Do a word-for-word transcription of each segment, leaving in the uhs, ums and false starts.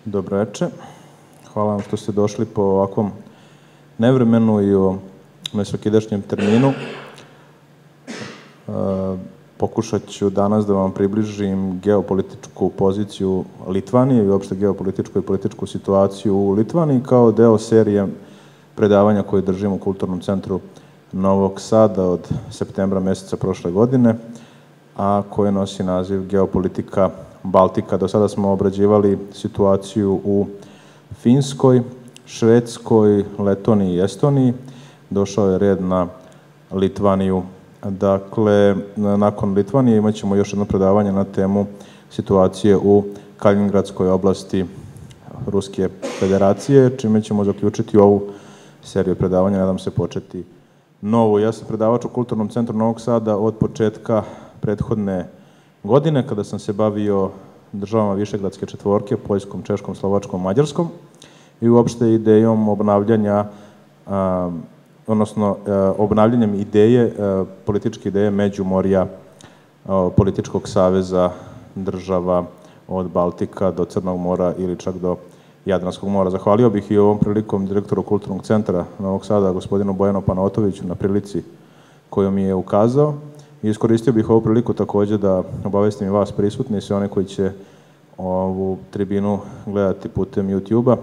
Dobro večer. Hvala vam što ste došli po ovakvom nevremenu i o nesvakidašnjem terminu. Pokušat ću danas da vam približim geopolitičku poziciju Litvanije i uopšte geopolitičku i političku situaciju u Litvaniji kao deo serije predavanja koje držimo u Kulturnom centru Novog Sada od septembra meseca prošle godine, a koje nosi naziv Geopolitika Baltika. Do sada smo obrađivali situaciju u Finskoj, Švedskoj, Letoniji i Estoniji. Došao je red na Litvaniju. Dakle, nakon Litvanije imat ćemo još jedno predavanje na temu situacije u Kaliningradskoj oblasti Ruske federacije, čime ćemo zaključiti ovu seriju predavanja, nadam se početi novu. Ja sam predavač u Kulturnom centru Novog Sada od početka prethodne godine, kada sam se bavio državama Višegradske četvorke, Poljskom, Češkom, Slovačkom, Mađarskom i uopšte idejom obnavljanja, a, odnosno a, obnavljanjem ideje, a, političke ideje Međumorja, a, političkog saveza država od Baltika do Crnog mora ili čak do Jadranskog mora. Zahvalio bih i ovom prilikom direktoru Kulturnog centra Novog Sada, gospodinu Bojanu Panaotoviću, na prilici koju mi je ukazao. I iskoristio bih ovu priliku takođe da obavestim i vas prisutni i sve one koji će ovu tribinu gledati putem YouTube-a,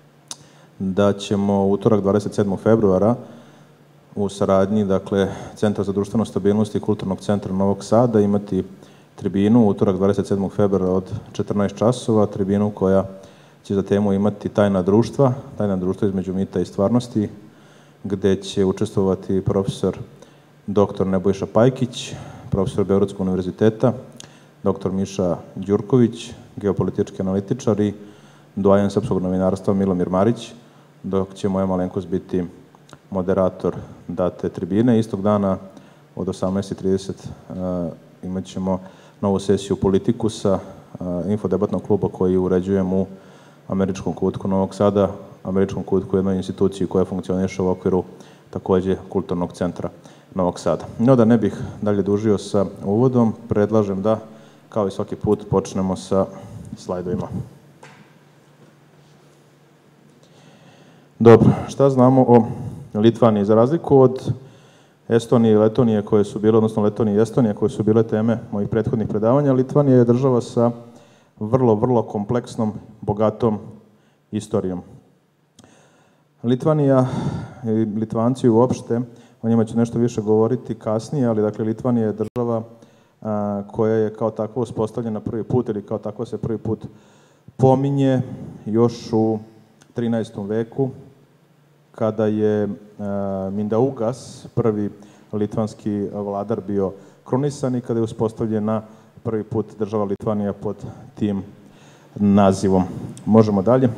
da ćemo utorak dvadeset sedmog februara u saradnji, dakle, Centra za društvenu stabilnost i Kulturnog centra Novog Sada imati tribinu utorak dvadeset sedmog februara od četrnaest časova, tribinu koja će za temu imati tajna društva, tajna društva između mita i stvarnosti, gde će učestvovati profesor doktor Nebojša Pajkić, profesor Beogradskog univerziteta, doktor Miša Đurković, geopolitički analitičar i doajen srpskog novinarstva Milomir Marić, dok će moja malenkost biti moderator date tribine. Istog dana od osamnaest i trideset uh, imat ćemo novu sesiju Politikusa, uh, infodebatnog kluba koji uređujem u američkom kutku Novog Sada, američkom kutku jednoj instituciji koja funkcioniše u okviru takođe Kulturnog centra Novog Sada. No, da ne bih dalje dužio sa uvodom, predlažem da, kao i svaki put, počnemo sa slajdovima. Dobro, šta znamo o Litvaniji? Za razliku od Estonije i Letonije koje su bile, odnosno Letonije i Estonije koje su bile teme mojih prethodnih predavanja, Litvanija je država sa vrlo, vrlo kompleksnom, bogatom istorijom. Litvanija i Litvanci uopšte, o njima ću nešto više govoriti kasnije, ali dakle Litvanija je država a, koja je kao takva uspostavljena prvi put ili kao takva se prvi put pominje još u trinaestom veku, kada je a, Mindaugas, prvi litvanski vladar, bio krunisan i kada je uspostavljena prvi put država Litvanija pod tim nazivom. Možemo dalje.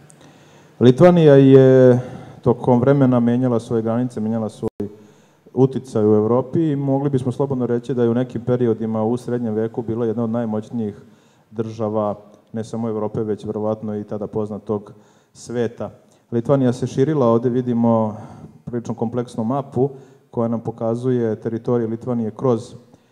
Litvanija je tokom vremena menjala svoje granice, menjala svoj uticaj u Evropi i mogli bismo slobodno reći da je u nekim periodima u srednjem veku bila jedna od najmoćnijih država ne samo Evrope, već verovatno i tada poznatog sveta. Litvanija se širila, ovde vidimo prilično kompleksnu mapu koja nam pokazuje teritoriju Litvanije kroz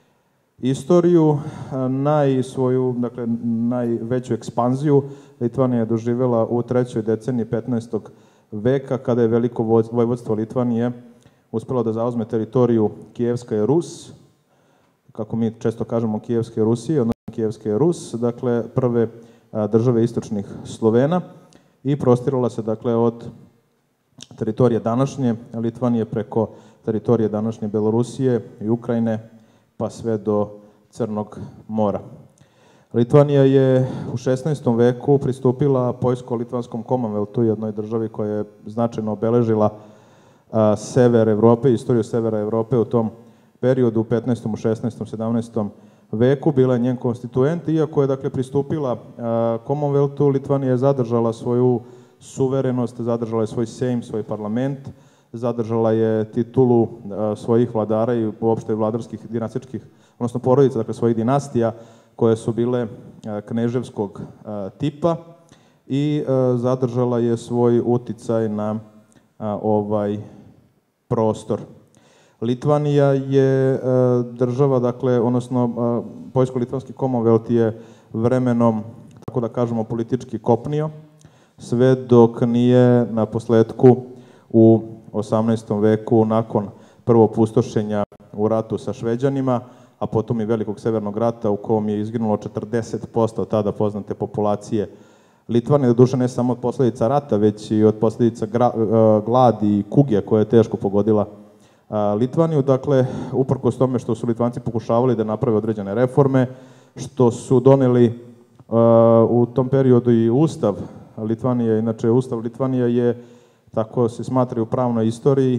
istoriju. Naj svoju, dakle, najveću ekspanziju Litvanija je doživjela u trećoj deceniji petnaestog veka, kada je veliko vojvodstvo Litvanije uspelo da zauzme teritoriju Kijevska Rus, kako mi često kažemo Kijevske Rusije, odnosno Kijevske Rus, dakle prve države istočnih Slovena, i prostirala se dakle od teritorije današnje Litvanije preko teritorije današnje Belorusije i Ukrajine pa sve do Crnog mora. Litvanija je u šesnaestom veku pristupila Poljsko-litvanskom Commonwealthu, jednoj državi koja je značajno obeležila a, sever Evrope, istoriju severa Evrope u tom periodu, u petnaestom, u šesnaestom, sedamnaestom veku. Bila je njen konstituent, iako je dakle pristupila a, Commonwealthu, Litvanija je zadržala svoju suverenost, zadržala je svoj sejm, svoj parlament, zadržala je titulu a, svojih vladara i uopšte vladarskih dinastičkih, odnosno porodica, dakle svojih dinastija, koje su bile a, kneževskog a, tipa i a, zadržala je svoj uticaj na a, ovaj prostor. Litvanija je a, država, dakle, odnosno Poljsko-litvanski Commonwealth je vremenom, tako da kažemo, politički kopnio, sve dok nije na posledku u osamnaestom veku, nakon prvo pustošenja u ratu sa Šveđanima, a potom i Velikog severnog rata u kom je izginulo četrdeset posto tada poznate populacije Litvanije, doduše ne samo od posledica rata, već i od posledica gladi i kuge koja je teško pogodila Litvaniju. Dakle, uprkos tome što su Litvanci pokušavali da naprave određene reforme, što su doneli u tom periodu i Ustav Litvanije, inače Ustav Litvanije je, tako se smatra u pravnoj istoriji,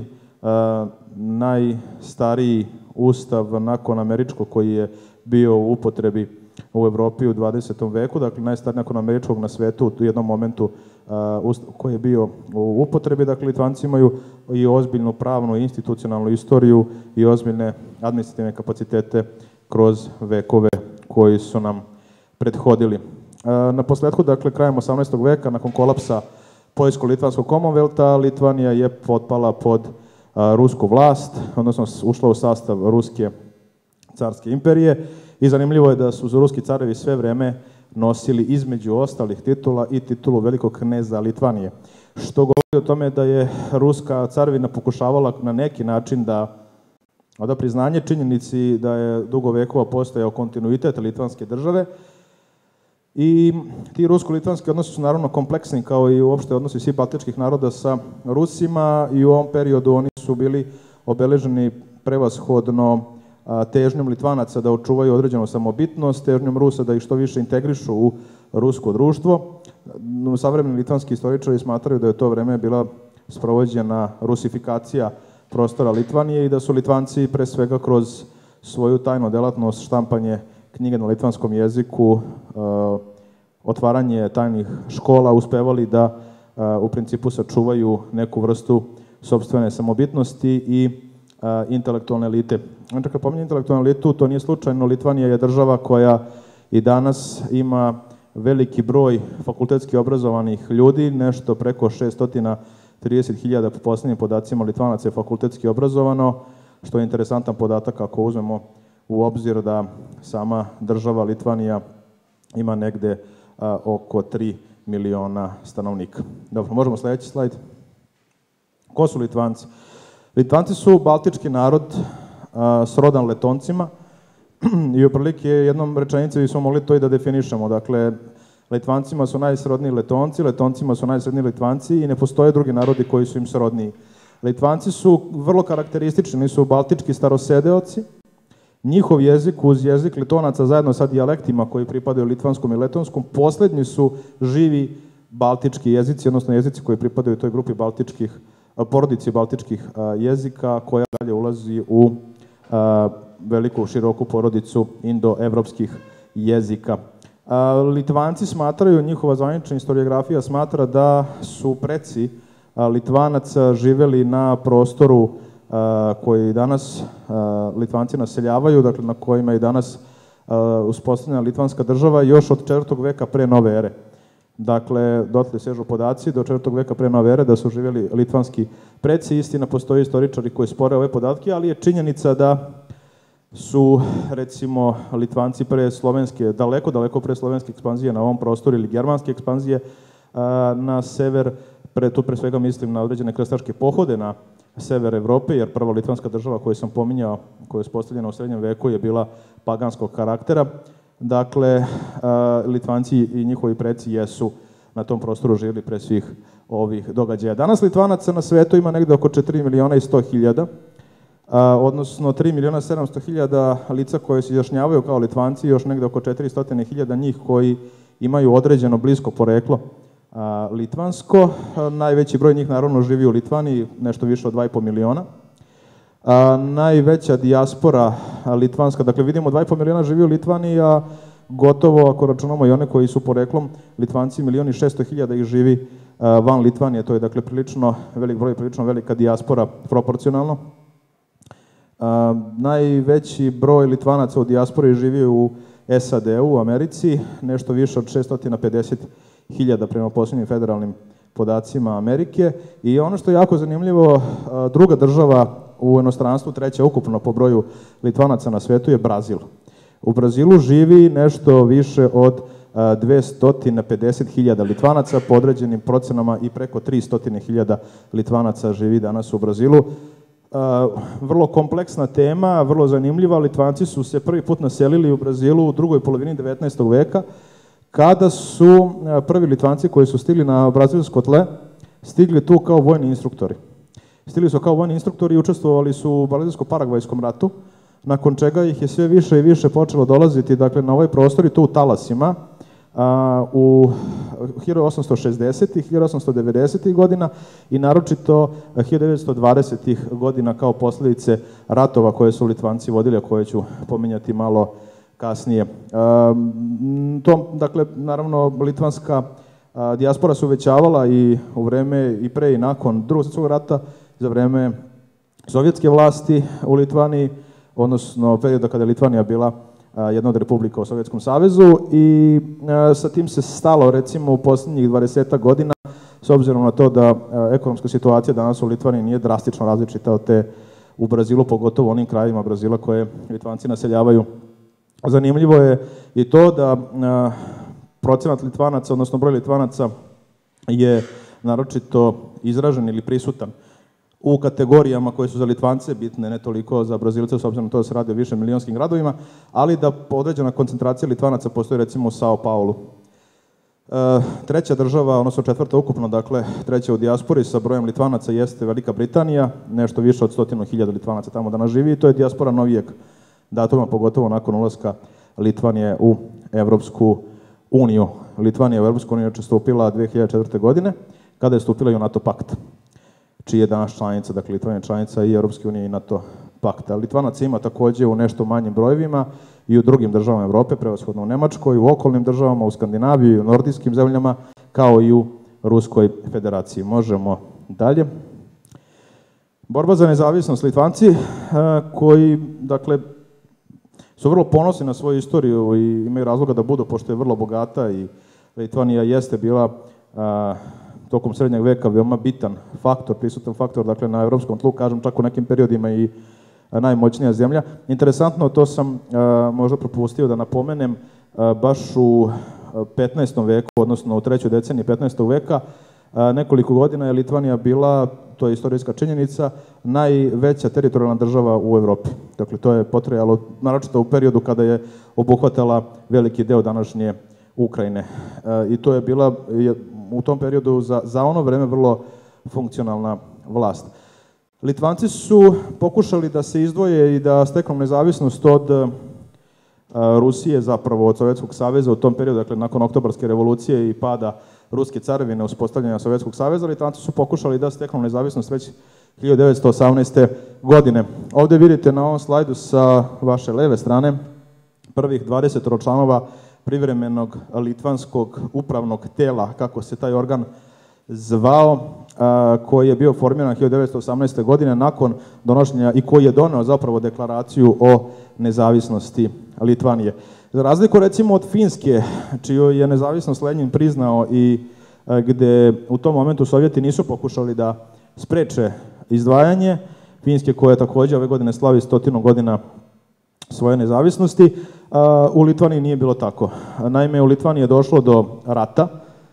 najstariji ustav nakon američkog koji je bio u upotrebi u Evropi u dvadesetom veku, dakle najstariji nakon američkog na svetu u jednom momentu koji je bio u upotrebi. Dakle, Litvanci imaju i ozbiljnu pravnu i institucionalnu istoriju i ozbiljne administrativne kapacitete kroz vekove koji su nam prethodili. Na posledku, dakle, krajem osamnaestog veka, nakon kolapsa Poljsko-Litvanskog Commonwealtha, Litvanija je potpala pod rusku vlast, odnosno ušla u sastav Ruske carske imperije i zanimljivo je da su ruski carevi sve vreme nosili između ostalih titula i titulu velikog kneza Litvanije, što govori o tome da je ruska carevina pokušavala na neki način da oda priznanje činjenici da je dugo vekova postojao kontinuitet litvanske države. I ti rusko-litvanski odnosi su naravno kompleksni, kao i uopšte odnosi svih baltičkih naroda sa Rusima, i u ovom periodu oni su bili obeleženi prevashodno težnjom Litvanaca da očuvaju određenu samobitnost, težnjom Rusa da ih što više integrišu u rusko društvo. Savremeni litvanski istoričari smatraju da je to vreme bila sprovođena rusifikacija prostora Litvanije i da su Litvanci pre svega kroz svoju tajnu delatnost, štampanje knjige na litvanskom jeziku, otvaranje tajnih škola, uspevali da u principu sačuvaju neku vrstu sopstvene samobitnosti i intelektualne elite. Znači, kad pominje intelektualnu elitu, to nije slučajno. Litvanija je država koja i danas ima veliki broj fakultetski obrazovanih ljudi, nešto preko šesto trideset hiljada po poslednjim podacima Litvanaca je fakultetski obrazovano, što je interesantan podatak ako uzmemo u obzir da sama država Litvanija ima negde a, oko tri miliona stanovnika. Dobro, možemo sledeći slajd. Ko su Litvanci? Litvanci su baltički narod a, srodan Letoncima i otprilike jednom rečenicom bismo mogli to i da definišemo. Dakle, Litvancima su najsrodniji Letonci, Letoncima su najsrodniji Litvanci i ne postoje drugi narodi koji su im srodniji. Litvanci su vrlo karakteristični, oni su baltički starosedeoci. Njihov jezik uz jezik Letonaca zajedno sa dijalektima koji pripadaju litvanskom i letonskom, poslednji su živi baltički jezici, odnosno jezici koji pripadaju toj grupi baltičkih, porodici baltičkih jezika, koja dalje ulazi u veliku, široku porodicu indoevropskih jezika. Litvanci smatraju, njihova zvanična historiografija smatra da su preci Litvanaca živeli na prostoru koji danas Litvanci naseljavaju, dakle na kojima je danas uspostavljena litvanska država još od četvrtog veka pre nove ere. Dakle, dotle sežu podaci do četvrtog veka pre nove ere da su živjeli litvanski preci. Istina, postoje istoričari koji spore ove podatke, ali je činjenica da su, recimo, Litvanci pre slovenske, daleko, daleko pre slovenske ekspanzije na ovom prostoru ili germanske ekspanzije na sever, pre, tu pre svega mislim na određene krstaške pohode na sever Evrope, jer prva litvanska država koju sam pominjao, koja je uspostavljena u srednjem veku, je bila paganskog karaktera. Dakle, Litvanci i njihovi preci jesu na tom prostoru živjeli pre svih ovih događaja. Danas Litvanaca na svetu ima negde oko četiri miliona i sto hiljada, odnosno tri miliona sedamsto hiljada lica koje se izjašnjavaju kao Litvanci i još negde oko četiristo hiljada njih koji imaju određeno blisko poreklo litvansko. Najveći broj njih naravno živi u Litvaniji, nešto više od dva i po miliona. Najveća dijaspora litvanska, dakle vidimo dva i po miliona živi u Litvaniji, a gotovo, ako računamo i one koji su poreklom Litvanci, milion i šesto hiljada ih živi van Litvanije. To je dakle prilično velik broj, prilično velika dijaspora proporcionalno. Najveći broj Litvanaca u dijaspori živi u S A D-u, u Americi, nešto više od šesto pedeset hiljada prema posljednjim federalnim podacima Amerike. I ono što je jako zanimljivo, druga država u inostranstvu, treća ukupno po broju Litvanaca na svetu, je Brazil. U Brazilu živi nešto više od dvesta pedeset hiljada Litvanaca, po određenim procenama i preko tristo hiljada Litvanaca živi danas u Brazilu. Vrlo kompleksna tema, vrlo zanimljiva. Litvanci su se prvi put naselili u Brazilu u drugoj polovini devetnaestog veka, kada su prvi Litvanci koji su stigli na brazilsko tle, stigli tu kao vojni instruktori. Stigli su kao vojni instruktori i učestvovali su u brazilsko-paragvajskom ratu, nakon čega ih je sve više i više počelo dolaziti, dakle, na ovaj prostor i tu u talasima, a, u hiljadu osamsto šezdesetih, hiljadu osamsto devedesetih godina i naročito hiljadu devetsto dvadesetih godina kao posljedice ratova koje su Litvanci vodili, a koje ću pominjati malo kasnije. A, to, dakle, naravno, litvanska a, dijaspora se uvećavala i u vreme i pre i nakon Drugog svjetskog rata, za vreme sovjetske vlasti u Litvaniji, odnosno perioda kada je Litvanija bila jedna od republika u Sovjetskom savezu, i sa tim se stalo recimo u posljednjih dvadesetak godina, s obzirom na to da ekonomska situacija danas u Litvaniji nije drastično različita od te u Brazilu, pogotovo u onim krajevima Brazila koje Litvanci naseljavaju. Zanimljivo je i to da procenat Litvanaca, odnosno broj Litvanaca je naročito izražen ili prisutan u kategorijama koje su za Litvance bitne, ne toliko za Brazilce, s obzirom na to da se radi o više milionskim gradovima, ali da određena koncentracija Litvanaca postoji recimo u Sao Paulu. E, treća država, odnosno četvrta ukupno, dakle treća u dijaspori sa brojem Litvanaca jeste Velika Britanija, nešto više od stotinu hiljada Litvanaca tamo danas živi, i to je dijaspora novijeg datuma, pogotovo nakon ulaska Litvanije u Evropsku uniju. Litvanija u Evropsku uniju je stupila dve hiljade četvrte. godine, kada je stupila i u NATO pakt, čiji je danas članica, dakle Litvanija je članica i Europske unije i NATO pakta. Litvanaca ima takođe u nešto manjim brojevima i u drugim državama Evrope, prevashodno u Nemačkoj, u okolnim državama, u Skandinaviji, u nordijskim zemljama, kao i u Ruskoj federaciji. Možemo dalje. Borba za nezavisnost. Litvanci koji, dakle, su vrlo ponosni na svoju istoriju i imaju razloga da budu, pošto je vrlo bogata, i Litvanija jeste bila tokom srednjeg veka veoma bitan faktor, prisutan faktor, dakle, na evropskom tlu, kažem čak u nekim periodima i najmoćnija zemlja. Interesantno, to sam možda propustio da napomenem, baš u petnaestom veku, odnosno u trećoj deceniji petnaestog veka, nekoliko godina je Litvanija bila, to je istorijska činjenica, najveća teritorijalna država u Evropi. Dakle, to je potrajalo, naročito u periodu kada je obuhvatala veliki deo današnje Ukrajine. I to je bila u tom periodu za, za ono vreme vrlo funkcionalna vlast. Litvanci su pokušali da se izdvoje i da steknu nezavisnost od a, Rusije, zapravo od Sovjetskog saveza u tom periodu, dakle nakon Oktobarske revolucije i pada Ruske carevine, uspostavljanja Sovjetskog saveza. Litvanci su pokušali da steknu nezavisnost već hiljadu devetsto osamnaeste. godine. Ovde vidite na ovom slajdu sa vaše leve strane prvih dvadeset članova privremenog litvanskog upravnog tela, kako se taj organ zvao, koji je bio formiran hiljadu devetsto osamnaeste. godine nakon donošenja i koji je doneo zapravo deklaraciju o nezavisnosti Litvanije. Za razliku recimo od Finske, čiju je nezavisnost Lenjin priznao i gde u tom momentu Sovjeti nisu pokušali da spreče izdvajanje, Finske koja takođe ove godine slavi stotinu godina svoje nezavisnosti, u Litvaniji nije bilo tako. Naime, u Litvaniji je došlo do rata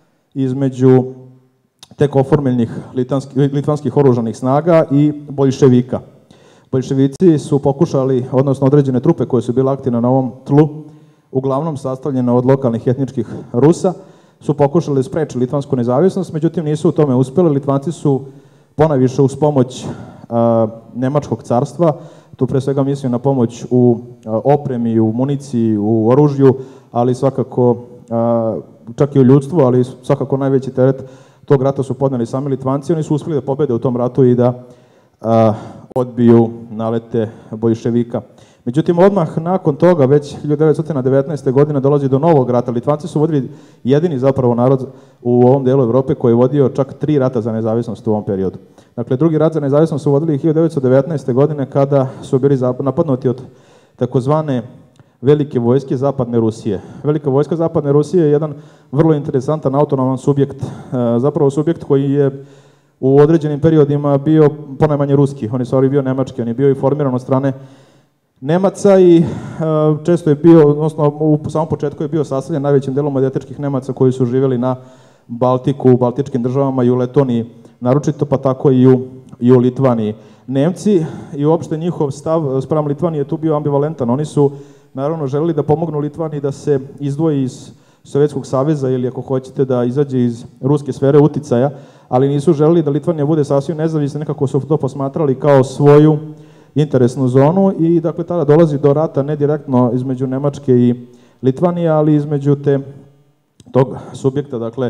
između tek oformljenih litvanskih oružanih snaga i boljševika. Boljševici su pokušali, odnosno određene trupe koje su bile aktivne na ovom tlu, uglavnom sastavljene od lokalnih etničkih Rusa, su pokušali da spreče litvansku nezavisnost, međutim nisu u tome uspeli. Litvanci su ponajviše uz pomoć a, Nemačkog carstva, tu pre svega mislim na pomoć u a, opremi, u municiji, u oružju, ali svakako a, čak i u ljudstvu, ali svakako najveći teret tog rata su podneli sami Litvanci. Oni su uspeli da pobede u tom ratu i da a, odbiju nalete boljševika. Međutim, odmah nakon toga, već hiljadu devetsto devetnaeste. godine, dolazi do novog rata. Litvanci su vodili jedini zapravo narod u ovom delu Evrope koji je vodio čak tri rata za nezavisnost u ovom periodu. Dakle, drugi rat za nezavisnost su vodili hiljadu devetsto devetnaeste. godine kada su bili napadnuti od takozvane velike vojske Zapadne Rusije. Velika vojska Zapadne Rusije je jedan vrlo interesantan autonoman subjekt, zapravo subjekt koji je u određenim periodima bio ponajmanje ruski, on je stvari bio nemački, on je bio i formiran od strane Nemaca i često je bio, odnosno u samom početku je bio sastavljen najvećim delom od etničkih Nemaca koji su živjeli na Baltiku, u baltičkim državama i u Letoniji naročito, pa tako i u, i u Litvaniji. Nemci i uopšte njihov stav spram Litvanije je tu bio ambivalentan. Oni su naravno želeli da pomognu Litvaniji da se izdvoji iz Sovjetskog saveza ili ako hoćete da izađe iz ruske sfere uticaja, ali nisu želeli da Litvanija bude sasvim nezavisna, nekako su to posmatrali kao svoju interesnu zonu i dakle tada dolazi do rata ne direktno između Nemačke i Litvanije, ali između te tog subjekta, dakle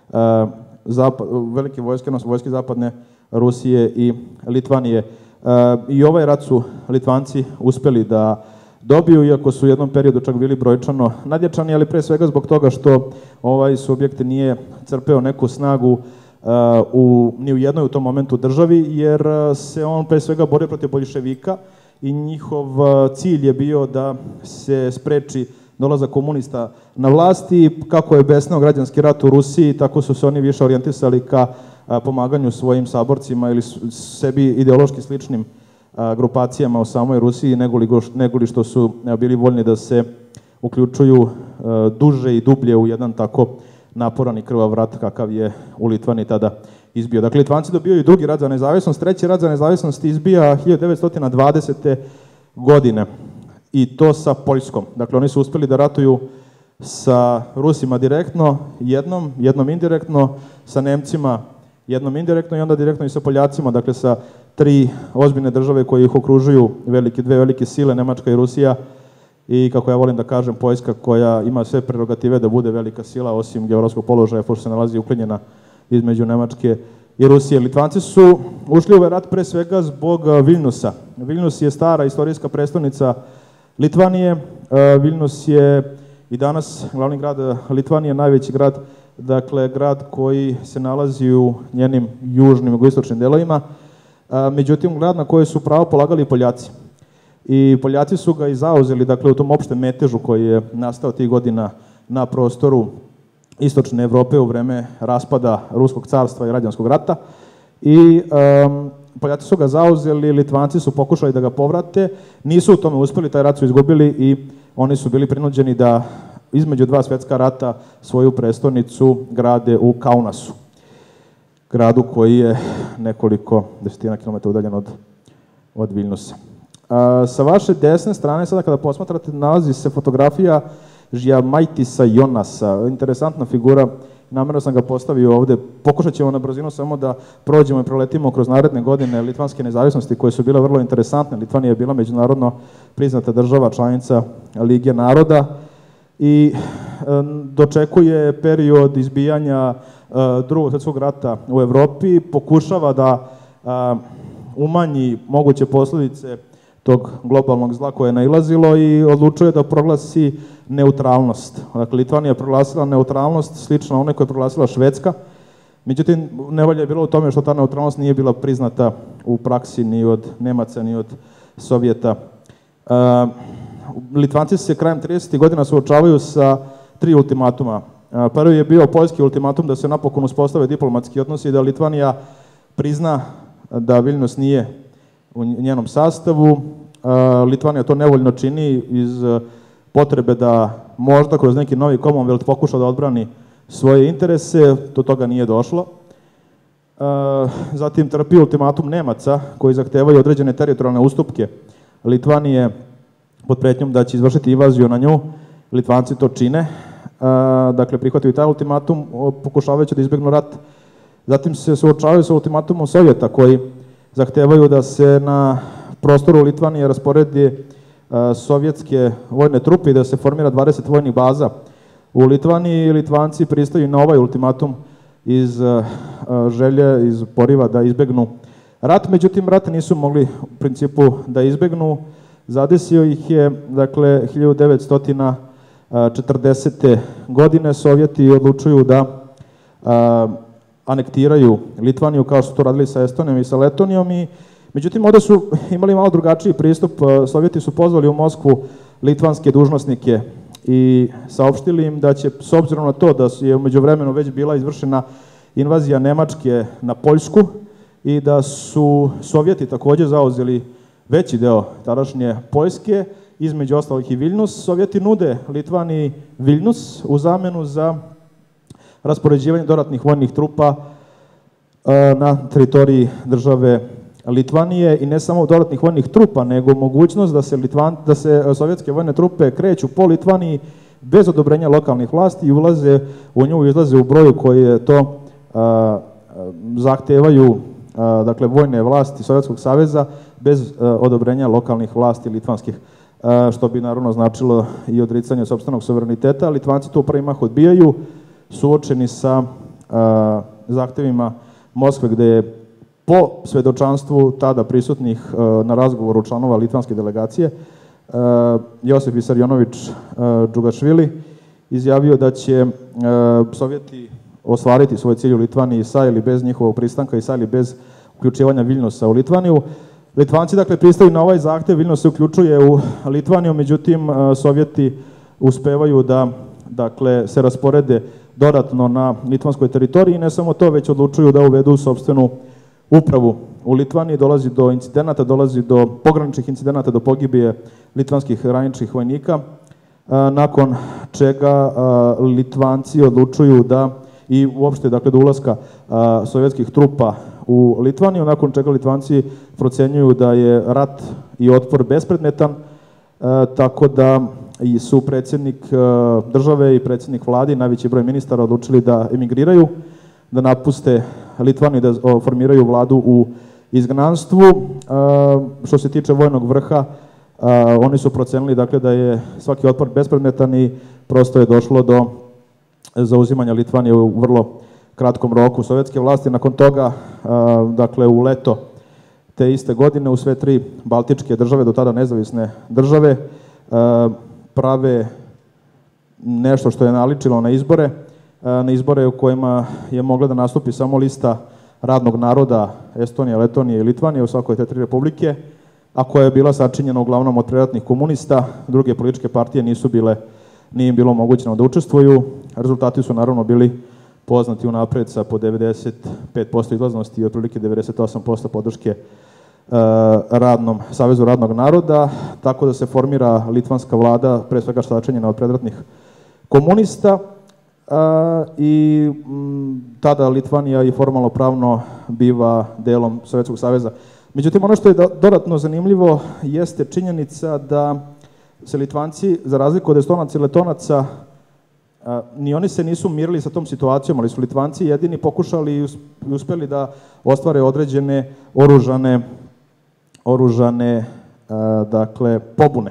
zapad, velike vojske, odnosno vojske zapadne Rusije i Litvanije. I ovaj rat su Litvanci uspeli da dobiju, iako su u jednom periodu čak bili brojčano nadjačani, ali pre svega zbog toga što ovaj subjekt nije crpeo neku snagu u, ni u jednoj u tom momentu državi, jer se on pre svega borio protiv boljševika i njihov cilj je bio da se spreči dolazak komunista na vlasti. Kako je besneo građanski rat u Rusiji, tako su se oni više orijentisali ka pomaganju svojim saborcima ili sebi ideološki sličnim grupacijama u samoj Rusiji, nego li što su bili voljni da se uključuju duže i dublje u jedan tako naporan i krvav rat kakav je u Litvaniji tada izbio. Dakle, Litvanci dobijaju drugi rat za nezavisnost, treći rat za nezavisnost izbija hiljadu devetsto dvadesete. godine i to sa Poljskom. Dakle, oni su uspeli da ratuju sa Rusima direktno, jednom, jednom indirektno, sa Nemcima jednom indirektno i onda direktno i sa Poljacima, dakle sa tri ozbiljne države koje ih okružuju, velike, dve velike sile, Nemačka i Rusija, i kako ja volim da kažem, Poljska koja ima sve prerogative da bude velika sila, osim geografskog položaja, pošto se nalazi uklinjena između Nemačke i Rusije. Litvanci su ušli u ovaj rat pre svega zbog Viljnusa. Viljnus je stara istorijska prestolnica Litvanije. Viljnus je i danas glavni grad Litvanije, najveći grad, dakle grad koji se nalazi u njenim južnim i jugoistočnim delovima. Međutim, grad na koji su pravo polagali Poljaci. I Poljaci su ga i zauzeli, dakle, u tom opštem metežu koji je nastao tih godina na prostoru istočne Evrope u vreme raspada Ruskog carstva i Građanskog rata. I um, Poljaci su ga zauzeli, Litvanci su pokušali da ga povrate, nisu u tome uspeli, taj rat su izgubili i oni su bili prinuđeni da između dva svetska rata svoju prestonicu grade u Kaunasu, gradu koji je nekoliko desetina kilometara udaljen od, od Viljnusa. A, sa vaše desne strane, sada kada posmatrate, nalazi se fotografija Žijamaitisa Jonasa, interesantna figura, namerno sam ga postavio ovde. Pokušat ćemo na brzinu samo da prođemo i proletimo kroz naredne godine litvanske nezavisnosti koje su bile vrlo interesantne. Litvanija je bila međunarodno priznata država, članica Lige naroda i dočekuje period izbijanja Drugog svjetskog rata u Evropi, pokušava da umanji moguće posledice tog globalnog zla koje je nailazilo i odlučuje da proglasi neutralnost. Dakle, Litvanija je proglasila neutralnost slično onoj koje je proglasila Švedska. Međutim, nevolja je bilo u tome što ta neutralnost nije bila priznata u praksi ni od Nemaca, ni od Sovjeta. Uh, Litvanci se krajem tridesetih godina suočavaju sa tri ultimatuma. Uh, prvi je bio poljski ultimatum da se napokon uspostave diplomatski odnosi i da Litvanija prizna da Viljnus nije u njenom sastavu. Uh, Litvanija to nevoljno čini iz uh, potrebe da možda kroz neki novi Commonwealth pokuša da odbrani svoje interese, do toga nije došlo. Zatim trpi ultimatum Nemaca koji zahtevaju određene teritorijalne ustupke Litvanije pod pretnjom da će izvršiti invaziju na nju. Litvanci to čine, dakle prihvataju taj ultimatum, pokušavajući da izbjegnu rat. Zatim se suočavaju sa ultimatumom Sovjeta koji zahtevaju da se na prostoru Litvanije rasporedi sovjetske vojne trupe i da se formira dvadeset vojnih baza u Litvaniji. Litvanci pristaju na ovaj ultimatum iz želje, iz poriva da izbegnu rat. Međutim, rat nisu mogli u principu da izbegnu. Zadesio ih je, dakle, hiljadu devetsto četrdesete. godine. Sovjeti odlučuju da a, anektiraju Litvaniju kao što su to radili sa Estonijom i sa Letonijom i međutim, ovde su imali malo drugačiji pristup. Sovjeti su pozvali u Moskvu litvanske dužnosnike i saopštili im da će, s obzirom na to da je umeđu vremenu već bila izvršena invazija Nemačke na Poljsku i da su Sovjeti takođe zauzeli veći deo tadašnje Poljske, između ostalih i Viljnus. Sovjeti nude Litvaniji Viljnus u zamenu za raspoređivanje dodatnih vojnih trupa na teritoriji države Litvanije i ne samo dodatnih vojnih trupa, nego mogućnost da se, Litvan, da se sovjetske vojne trupe kreću po Litvaniji bez odobrenja lokalnih vlasti i ulaze u nju i izlaze u broju koji je to a, zahtevaju a, dakle, vojne vlasti Sovjetskog saveza bez a, odobrenja lokalnih vlasti litvanskih, a, što bi naravno značilo i odricanje sopstvenog suvereniteta. Litvanci to u prvi mah odbijaju, suočeni sa a, zahtevima Moskve, gde je po svedočanstvu tada prisutnih a, na razgovoru članova litvanske delegacije Uh, Josip Visarionović uh, Džugašvili izjavio da će uh, Sovjeti ostvariti svoj cilj u Litvaniji sa ili bez njihovog pristanka i sa ili bez uključivanja Viljnusa u Litvaniju. Litvanci dakle pristaju na ovaj zahtev, Viljnus se uključuje u Litvaniju, međutim uh, Sovjeti uspevaju da dakle, se rasporede dodatno na litvanskoj teritoriji i ne samo to, već odlučuju da uvedu sopstvenu upravu u Litvaniji. Dolazi do incidenata, dolazi do pograničnih incidenata, do pogibije litvanskih graničnih vojnika, nakon čega Litvanci odlučuju da i uopšte dakle, do ulaska sovjetskih trupa u Litvaniju, nakon čega Litvanci procenjuju da je rat i otpor bespredmetan, tako da su predsjednik države i predsjednik vlade i najveći broj ministara odlučili da emigriraju, da napuste Litvaniju, da formiraju vladu u izgnanstvu. Što se tiče vojnog vrha, oni su procenili dakle, da je svaki otpor bespredmetan i prosto je došlo do zauzimanja Litvanije u vrlo kratkom roku. Sovjetske vlasti nakon toga, dakle u leto te iste godine, u sve tri baltičke države, do tada nezavisne države, prave nešto što je naličilo na izbore, na izbore u kojima je mogla da nastupi samo lista radnog naroda Estonije, Letonije i Litvanije u svakoj te tri republike, a koja je bila sačinjena uglavnom od preratnih komunista. Druge političke partije nisu bile, nije im bilo omogućeno da učestvuju. Rezultati su naravno bili poznati unapred sa po devedeset pet posto izlaznosti i otprilike devedeset osam posto podrške radnom, Savezu radnog naroda, tako da se formira litvanska vlada, pre svega sačinjena od predratnih komunista, i tada Litvanija i formalno pravno biva delom Sovjetskog saveza. Međutim, ono što je dodatno zanimljivo jeste činjenica da se Litvanci, za razliku od Estonaca i Letonaca, ni oni se nisu mirili sa tom situacijom, ali su Litvanci jedini pokušali i uspeli da ostvare određene oružane, oružane dakle, pobune.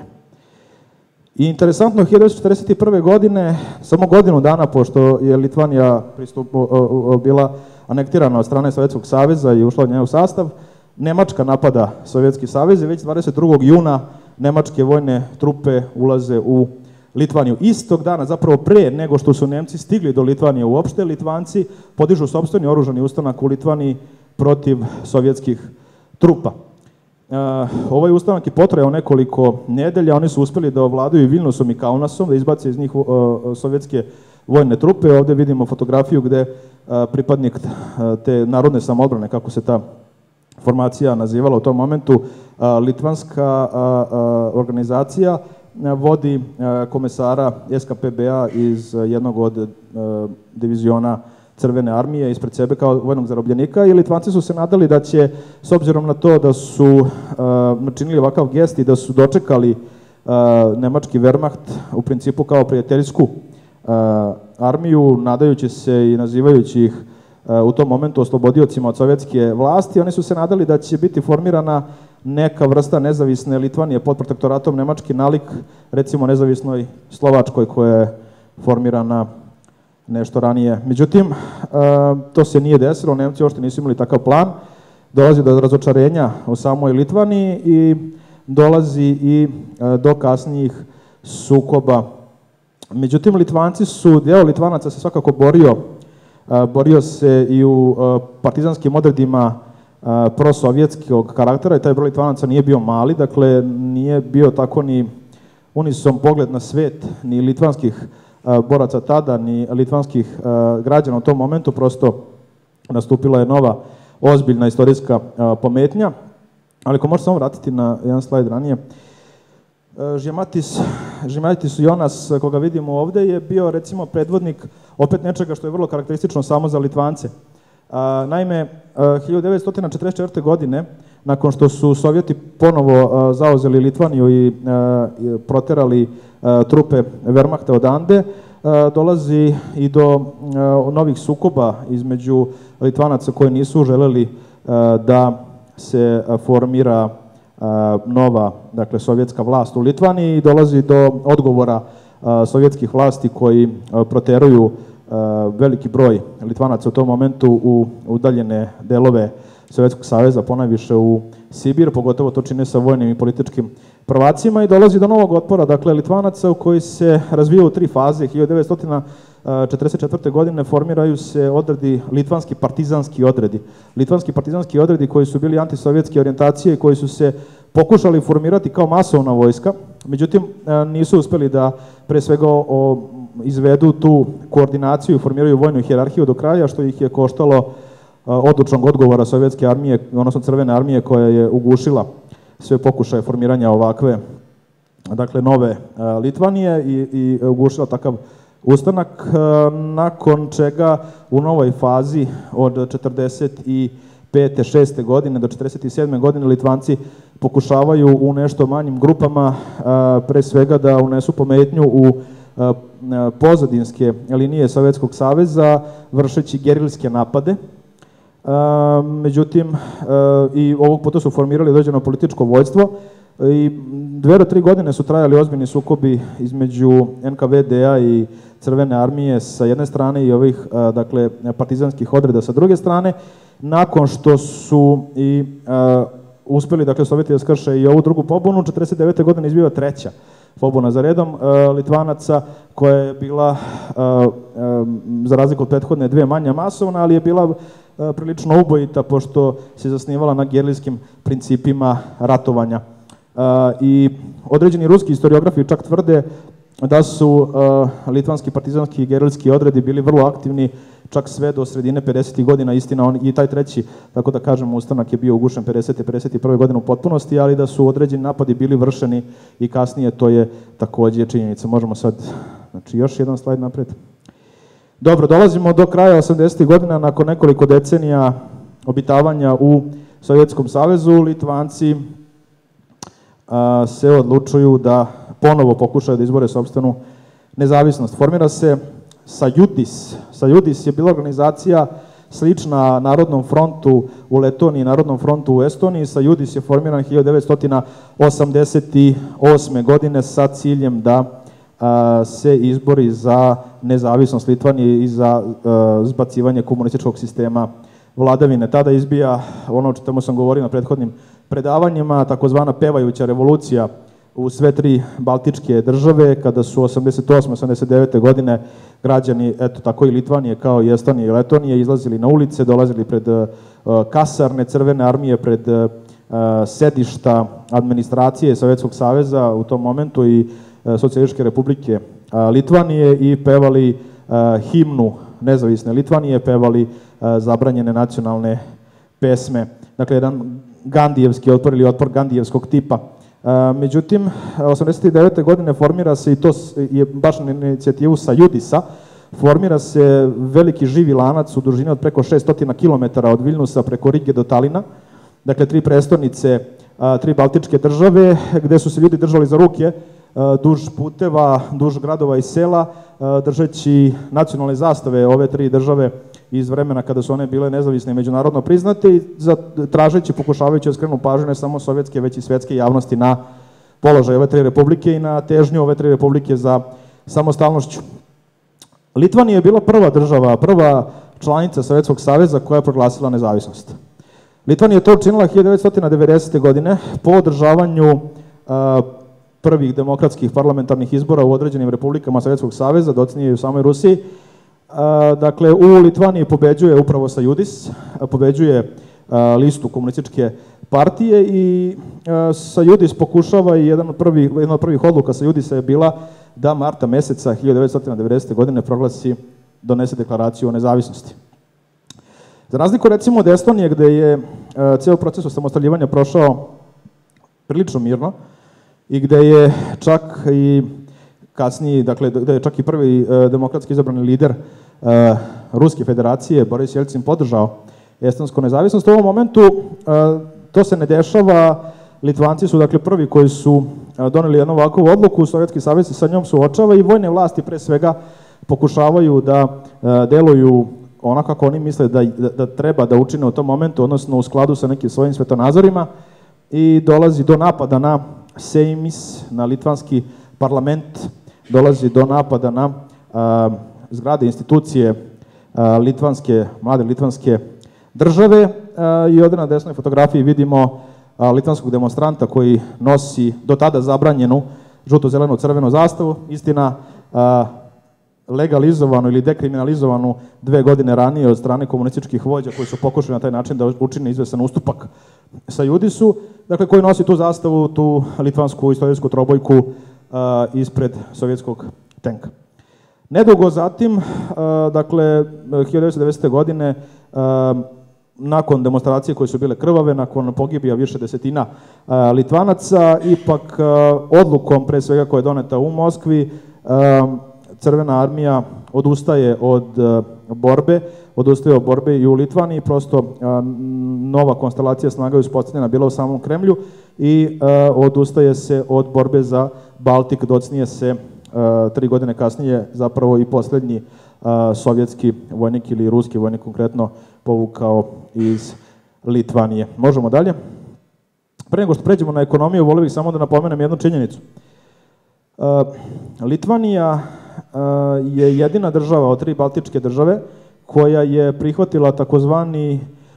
I interesantno, hiljadu devetsto četrdeset prve. godine, samo godinu dana pošto je Litvanija pristup, bila anektirana od strane Sovjetskog saveza i ušla u njegov sastav, Nemačka napada Sovjetski savez i već dvadeset drugog juna nemačke vojne trupe ulaze u Litvaniju. Istog dana, zapravo pre nego što su Nemci stigli do Litvanije uopšte, Litvanci podižu sopstveni oružani ustanak u Litvaniji protiv sovjetskih trupa. Uh, ovaj ustanak je potrajao nekoliko nedelja, oni su uspeli da ovladaju Viljnusom i Kaunasom, da izbace iz njih uh, sovjetske vojne trupe. Ovde vidimo fotografiju gde uh, pripadnik uh, te narodne samoodbrane, kako se ta formacija nazivala u tom momentu, uh, litvanska uh, uh, organizacija uh, vodi uh, komesara S K P B A iz uh, jednog od uh, diviziona Crvene armije ispred sebe kao vojnog zarobljenika i Litvanci su se nadali da će, s obzirom na to da su uh, načinili ovakav gest i da su dočekali uh, nemački Wehrmacht u principu kao prijateljsku uh, armiju, nadajući se i nazivajući ih uh, u tom momentu oslobodiocima od sovjetske vlasti, oni su se nadali da će biti formirana neka vrsta nezavisne Litvanije pod protektoratom Nemačke, nalik recimo nezavisnoj Slovačkoj koja je formirana nešto ranije. Međutim, to se nije desilo, Nemci uopšte nisu imali takav plan, dolazi do razočarenja u samoj Litvaniji i dolazi i do kasnijih sukoba. Međutim, Litvanci su, deo Litvanaca se svakako borio, borio se i u partizanskim odredima prosovjetskog karaktera i taj broj Litvanaca nije bio mali, dakle nije bio tako ni unison pogled na svet, ni litvanskih boraca tada, ni litvanskih građana u tom momentu, prosto nastupila je nova ozbiljna istorijska pometnja Ali ako možete samo vratiti na jedan slajd ranije, Žematis, Žematis Jonas, koga vidimo ovde, je bio recimo predvodnik opet nečega što je vrlo karakteristično samo za Litvance. Naime, hiljadu devetsto četrdeset četvrte. godine, nakon što su Sovjeti ponovo zauzeli Litvaniju i proterali trupe Wehrmachta odande, dolazi i do novih sukoba između Litvanaca koji nisu želeli da se formira nova, dakle, sovjetska vlast u Litvaniji i dolazi do odgovora sovjetskih vlasti koji proteruju veliki broj Litvanaca u tom momentu u udaljene delove Sovjetskog saveza, ponajviše u Sibir, pogotovo to čine sa vojnim i političkim prvacima i dolazi do novog otpora, dakle, Litvanaca u koji se razvijaju u tri faze. hiljadu devetsto četrdeset četvrte. godine formiraju se odredi, litvanski partizanski odredi. Litvanski partizanski odredi koji su bili antisovjetske orijentacije i koji su se pokušali formirati kao masovna vojska, međutim nisu uspeli da pre svega o, izvedu tu koordinaciju i formiraju vojnu hijerarhiju do kraja, što ih je koštalo odlučnog odgovora sovjetske armije, odnosno Crvene armije koja je ugušila sve pokušaje formiranja ovakve, dakle, nove Litvanije i, i ugušila takav ustanak, nakon čega u novoj fazi od četrdeset pete šeste. godine do četrdeset sedme. godine Litvanci pokušavaju u nešto manjim grupama pre svega da unesu pometnju u pozadinske linije Sovjetskog saveza, vršeći gerilske napade. Međutim, i ovog puta su formirali određeno političko vojstvo i dve do tri godine su trajali ozbiljni sukobi između en ka ve de a i Crvene armije sa jedne strane i ovih, dakle, partizanskih odreda sa druge strane. Nakon što su i uh, uspeli, dakle, Sovjeti da skrše i ovu drugu pobunu, četrdeset devete. godine izbiva treća pobuna za redom uh, Litvanaca, koja je bila, uh, um, za razliku od prethodne, dve manje masovna, ali je bila uh, prilično ubojita, pošto se zasnivala na gerilijskim principima ratovanja. Uh, I određeni ruski historiografi čak tvrde da su uh, litvanski partizanski i gerilijski odredi bili vrlo aktivni čak sve do sredine pedesetih godina, istina, on, i taj treći, tako da kažemo, ustanak je bio ugušen pedesete pedeset prve. godine u potpunosti, ali da su određeni napadi bili vršeni i kasnije, to je takođe činjenica. Možemo sad, znači, još jedan slajd napred. Dobro, dolazimo do kraja osamdesetih. godina, nakon nekoliko decenija obitavanja u Sovjetskom savezu, Litvanci uh, se odlučuju da ponovo pokušaju da izbore sopstvenu nezavisnost. Formira se Sajudis. Sajudis je bila organizacija slična Narodnom frontu u Letoniji, Narodnom frontu u Estoniji. Sajudis je formiran hiljadu devetsto osamdeset osme. godine sa ciljem da a, se izbori za nezavisnost Litvanije i za a, zbacivanje komunističkog sistema vladavine. Tada izbija ono o čemu sam govorio na prethodnim predavanjima, takozvana pevajuća revolucija u sve tri baltičke države, kada su osamdeset osme osamdeset devete. godine građani, eto tako i Litvanije kao i Estonije i Letonije, izlazili na ulice, dolazili pred uh, kasarne Crvene armije, pred uh, sedišta administracije Sovjetskog saveza u tom momentu i uh, Socijalističke republike uh, Litvanije i pevali uh, himnu nezavisne Litvanije, pevali uh, zabranjene nacionalne pesme. Dakle, jedan gandijevski otpor ili otpor gandijevskog tipa. Međutim, osamdeset devete. godine formira se, i to je baš na inicijativu Sajudisa, formira se veliki živi lanac u dužini od preko šesto kilometara od Vilnusa preko Rige do Talina, dakle tri prestonice, tri baltičke države, gde su se ljudi držali za ruke duž puteva, duž gradova i sela, držeći nacionalne zastave ove tri države iz vremena kada su one bile nezavisne i međunarodno priznate i tražeći, pokušavajući da skrenu pažnju ne samo sovjetske, već i svetske javnosti na položaj ove tri republike i na težnju ove tri republike za samostalnošću. Litvanija je bila prva država, prva članica Sovjetskog saveza koja je proglasila nezavisnost. Litvanija je to učinila hiljadu devetsto devedesete. godine po održavanju a, prvih demokratskih parlamentarnih izbora u određenim republikama Sovjetskog saveza, docnije i u samoj Rusiji. A, dakle, u Litvaniji pobeđuje upravo Sajudis, pobeđuje a, listu komunističke partije i a, Sajudis pokušava i jedan od prvih, jedna od prvih odluka Sajudisa je bila da marta meseca hiljadu devetsto devedesete. godine proglasi, donese deklaraciju o nezavisnosti. Za razliku recimo od Estonije, gde je ceo proces osamostaljivanja prošao prilično mirno i gde je čak i kasniji, dakle, gde je čak i prvi demokratski izabrani lider Ruske federacije, Boris Jelcin, podržao estonsku nezavisnost. U ovom momentu to se ne dešava. Litvanci su, dakle, prvi koji su doneli jednu ovakvu odluku, Sovjetski savez se sa njom suočava i vojne vlasti pre svega pokušavaju da deluju onako kako oni misle da, da, da treba da učine u tom momentu, odnosno u skladu sa nekim svojim svetonazorima, i dolazi do napada na Seimis, na litvanski parlament, dolazi do napada na a, zgrade institucije a, litvanske, mlade litvanske države a, i ovde na desnoj fotografiji vidimo a, litvanskog demonstranta koji nosi do tada zabranjenu žuto-zeleno-crvenu zastavu, istina a, legalizovanu ili dekriminalizovanu dve godine ranije od strane komunističkih vođa koji su pokušali na taj način da učine izvesan ustupak sa Judisu, dakle, koji nosi tu zastavu, tu litvansku istorijsku trobojku uh, ispred sovjetskog tenka. Nedugo zatim, uh, dakle, hiljadu devetsto devesete. godine, uh, nakon demonstracije koje su bile krvave, nakon pogibija više desetina uh, Litvanaca, ipak uh, odlukom, pre svega koja je doneta u Moskvi, uh, Crvena armija odustaje od uh, borbe, odustaje od borbe i u Litvaniji, prosto uh, nova konstelacija snaga je uspostavljena bila u samom Kremlju i uh, odustaje se od borbe za Baltik, docnije se uh, tri godine kasnije zapravo i poslednji uh, sovjetski vojnik ili ruski vojnik konkretno povukao iz Litvanije. Možemo dalje. Pre nego što pređemo na ekonomiju, volio bih samo da napomenem jednu činjenicu. Uh, Litvanija je jedina država od tri baltičke države koja je prihvatila takozvani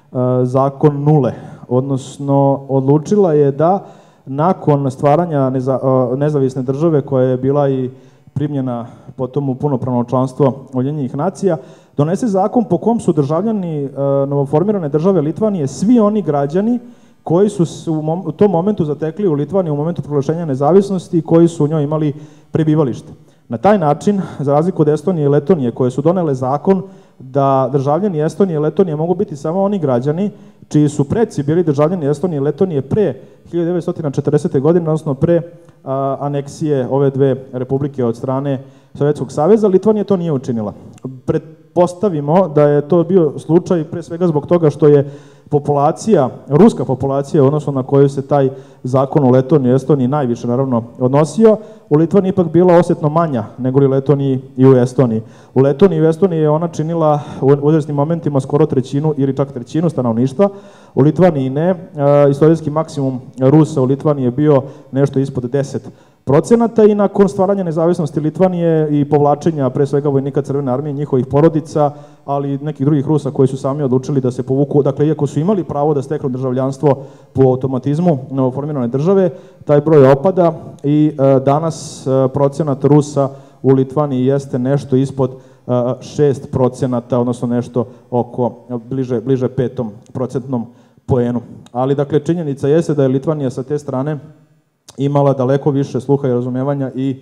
zakon nule, odnosno odlučila je da nakon stvaranja neza, nezavisne države koja je bila i primljena potom u punopravno članstvo Ujedinjenih nacija, donese zakon po kom su državljani novoformirane države Litvanije svi oni građani koji su se u, mom, u tom momentu zatekli u Litvaniji u momentu proglašenja nezavisnosti i koji su u njoj imali prebivalište. Na taj način, za razliku od Estonije i Letonije, koje su donele zakon da državljani Estonije i Letonije mogu biti samo oni građani čiji su preci bili državljani Estonije i Letonije pre hiljadu devetsto četrdesete. godine, odnosno pre a, aneksije ove dve republike od strane Sovjetskog saveza, Litvanija to nije učinila. Pretpostavimo da je to bio slučaj pre svega zbog toga što je populacija, ruska populacija, odnosno na koju se taj zakon u Letoniji i Estoniji najviše naravno odnosio, u Litvaniji ipak bila osjetno manja nego u Letoniji i u Estoniji. U Letoniji i u Estoniji je ona činila u uzrasnim momentima skoro trećinu ili čak trećinu stanovništva, u Litvaniji ne. E, istorijski maksimum Rusa u Litvaniji je bio nešto ispod deset procenata i nakon stvaranja nezavisnosti Litvanije i povlačenja pre svega vojnika Crvene armije i njihovih porodica, ali i nekih drugih Rusa koji su sami odlučili da se povuku, dakle, iako su imali pravo da steknu državljanstvo po automatizmu novoformirane države, taj broj opada i e, danas e, procenat Rusa u Litvaniji jeste nešto ispod e, šest procenata, odnosno nešto oko bliže, bliže petom procentnom poenu. Ali, dakle, činjenica jeste da je Litvanija sa te strane imala daleko više sluha i razumevanja i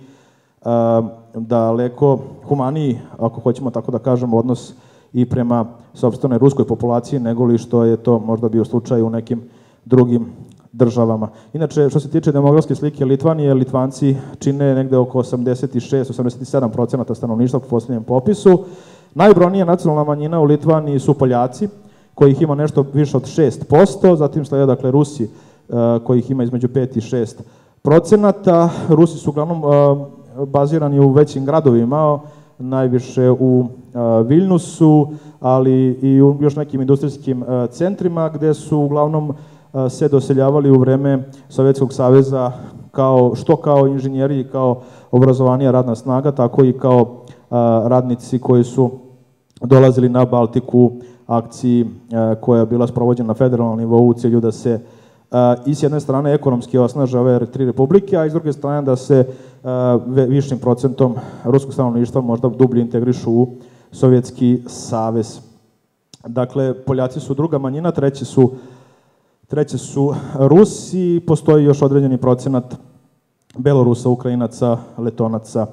uh, daleko humaniji, ako hoćemo tako da kažemo, odnos i prema sopstvenoj ruskoj populaciji nego li što je to možda bio slučaj u nekim drugim državama. Inače, što se tiče demografske slike Litvanije, Litvanci čine negde oko osamdeset šest do osamdeset sedam procenata stanovništva po posljednjem popisu. Najbrojnija nacionalna manjina u Litvaniji su Poljaci, kojih ima nešto više od šest posto, zatim slede, dakle, Rusi, uh, kojih ima između pet i šest procenata. Rusi su uglavnom uh, bazirani u većim gradovima, najviše u uh, Viljnusu, ali i u još nekim industrijskim uh, centrima gde su uglavnom uh, se doseljavali u vreme Sovjetskog saveza kao, što kao inženjeri i kao obrazovanija radna snaga, tako i kao uh, radnici koji su dolazili na Baltiku akciji uh, koja je bila sprovođena na federalnom nivou u cilju da se Uh, i s jedne strane ekonomski osnaže ove tri republike, a i s druge strane da se uh, višim procentom ruskog stanovništva možda dublje integrišu u Sovjetski savez. Dakle, Poljaci su druga manjina, treći su, treći su Rusi, postoji još određeni procenat Belorusa, Ukrajinaca, Letonaca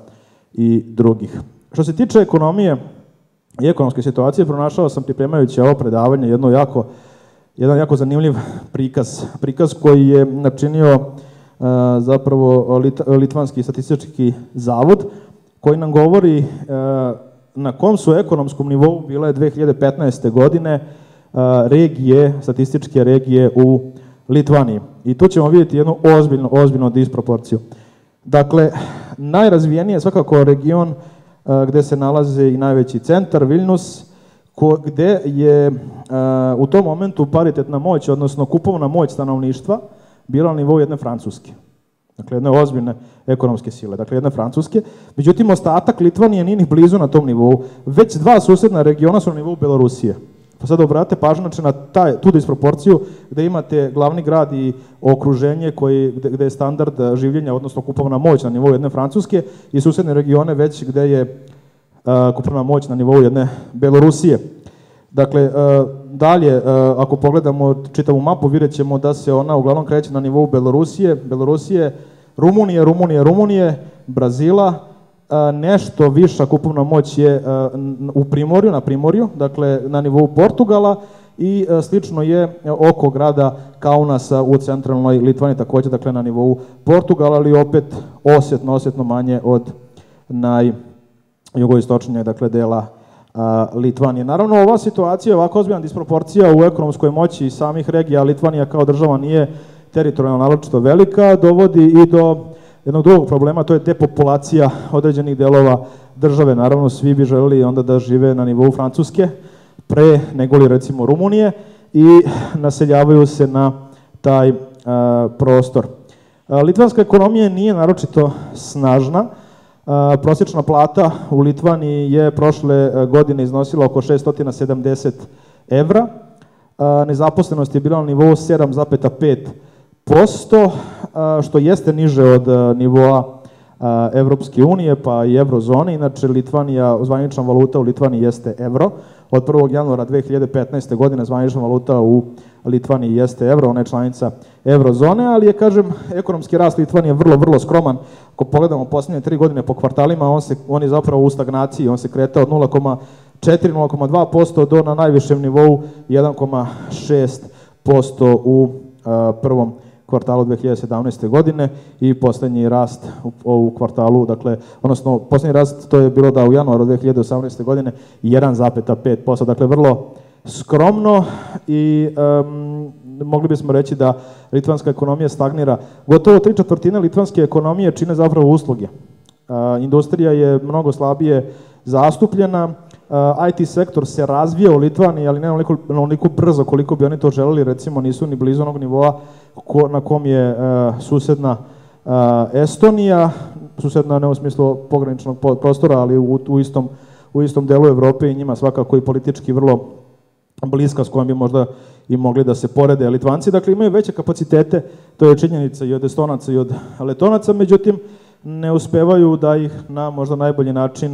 i drugih. Što se tiče ekonomije i ekonomske situacije, pronašao sam pripremajući ovo predavanje jednu jako jedan jako zanimljiv prikaz. Prikaz koji je načinio uh, zapravo Lit Litvanski statistički zavod, koji nam govori uh, na kom su ekonomskom nivou bile dve hiljade petnaeste. godine uh, regije, statističke regije u Litvaniji. I tu ćemo vidjeti jednu ozbiljnu, ozbiljnu disproporciju. Dakle, najrazvijeniji je svakako region uh, gde se nalazi i najveći centar, Vilnius, ko, gde je uh, u tom momentu paritetna moć, odnosno kupovna moć stanovništva, bila na nivou jedne Francuske. Dakle, jedne ozbiljne ekonomske sile, dakle jedne Francuske. Međutim, ostatak Litvanije nije ni blizu na tom nivou. Već dva susedna regiona su na nivou Belorusije. Pa sad obratite pažnju na taj, tu disproporciju gde imate glavni grad i okruženje koji, gde, gde je standard življenja, odnosno kupovna moć na nivou jedne Francuske, i susedne regione već gde je uh, kupovna moć na nivou jedne Belorusije. Dakle, uh, dalje, uh, ako pogledamo čitavu mapu, vidjet ćemo da se ona uglavnom kreće na nivou Belorusije, Belorusije, Rumunije, Rumunije, Rumunije, Brazila. Nešto viša kupovna moć je u Primorju, na Primorju, dakle na nivou Portugala, i slično je oko grada Kaunasa u centralnoj Litvaniji, takođe dakle na nivou Portugala, ali opet osjetno, osjetno manje od najjugoistočnijeg dakle dela Litvanije. Naravno, ova situacija, ovako ozbiljna disproporcija u ekonomskoj moći samih regija, Litvanija kao država nije teritorijalno naročito velika, dovodi i do jednog drugog problema, to je depopulacija određenih delova države. Naravno, svi bi želeli onda da žive na nivou Francuske, pre nego li recimo Rumunije, i naseljavaju se na taj uh, prostor. Uh, litvanska ekonomija nije naročito snažna. Uh, prosječna plata u Litvaniji je prošle godine iznosila oko šesto sedamdeset evra. Uh, nezaposlenost je bila na nivou sedam zarez pet posto, što jeste niže od nivoa Evropske unije pa i eurozone. Inače, Litvanija, zvanična valuta u Litvaniji jeste evro. Od prvog januara dve hiljade petnaeste. godine zvanična valuta u Litvaniji jeste evro, ona je članica eurozone, ali je, kažem, ekonomski rast Litvanije vrlo, vrlo skroman. Ako pogledamo posljednje tri godine po kvartalima, on, se, on je zapravo u stagnaciji, on se kreta od nula zarez četiri do nula zarez dva posto do na najvišem nivou jedan zarez šest posto u a, prvom kvartalu dve hiljade sedamnaeste. godine i posljednji rast u, u kvartalu, dakle, odnosno posljednji rast to je bilo da u januaru dve hiljade osamnaeste. godine jedan zarez pet posto, dakle vrlo skromno, i um, mogli bismo reći da litvanska ekonomija stagnira. Gotovo tri četvrtine litvanske ekonomije čine zapravo usluge. Uh, industrija je mnogo slabije zastupljena, uh, I T sektor se razvija u Litvaniji, ali ne onoliko, onoliko brzo koliko bi oni to želeli, recimo nisu ni blizu onog nivoa ko, na kom je uh, susedna uh, Estonija, susedna ne u smislu pograničnog prostora, ali u, u, istom, u istom delu Evrope, i njima svakako i politički vrlo bliska, s kojom bi možda i mogli da se porede Litvanci. Dakle, imaju veće kapacitete, to je činjenica i od Estonaca i od Letonaca, međutim, ne uspevaju da ih na možda najbolji način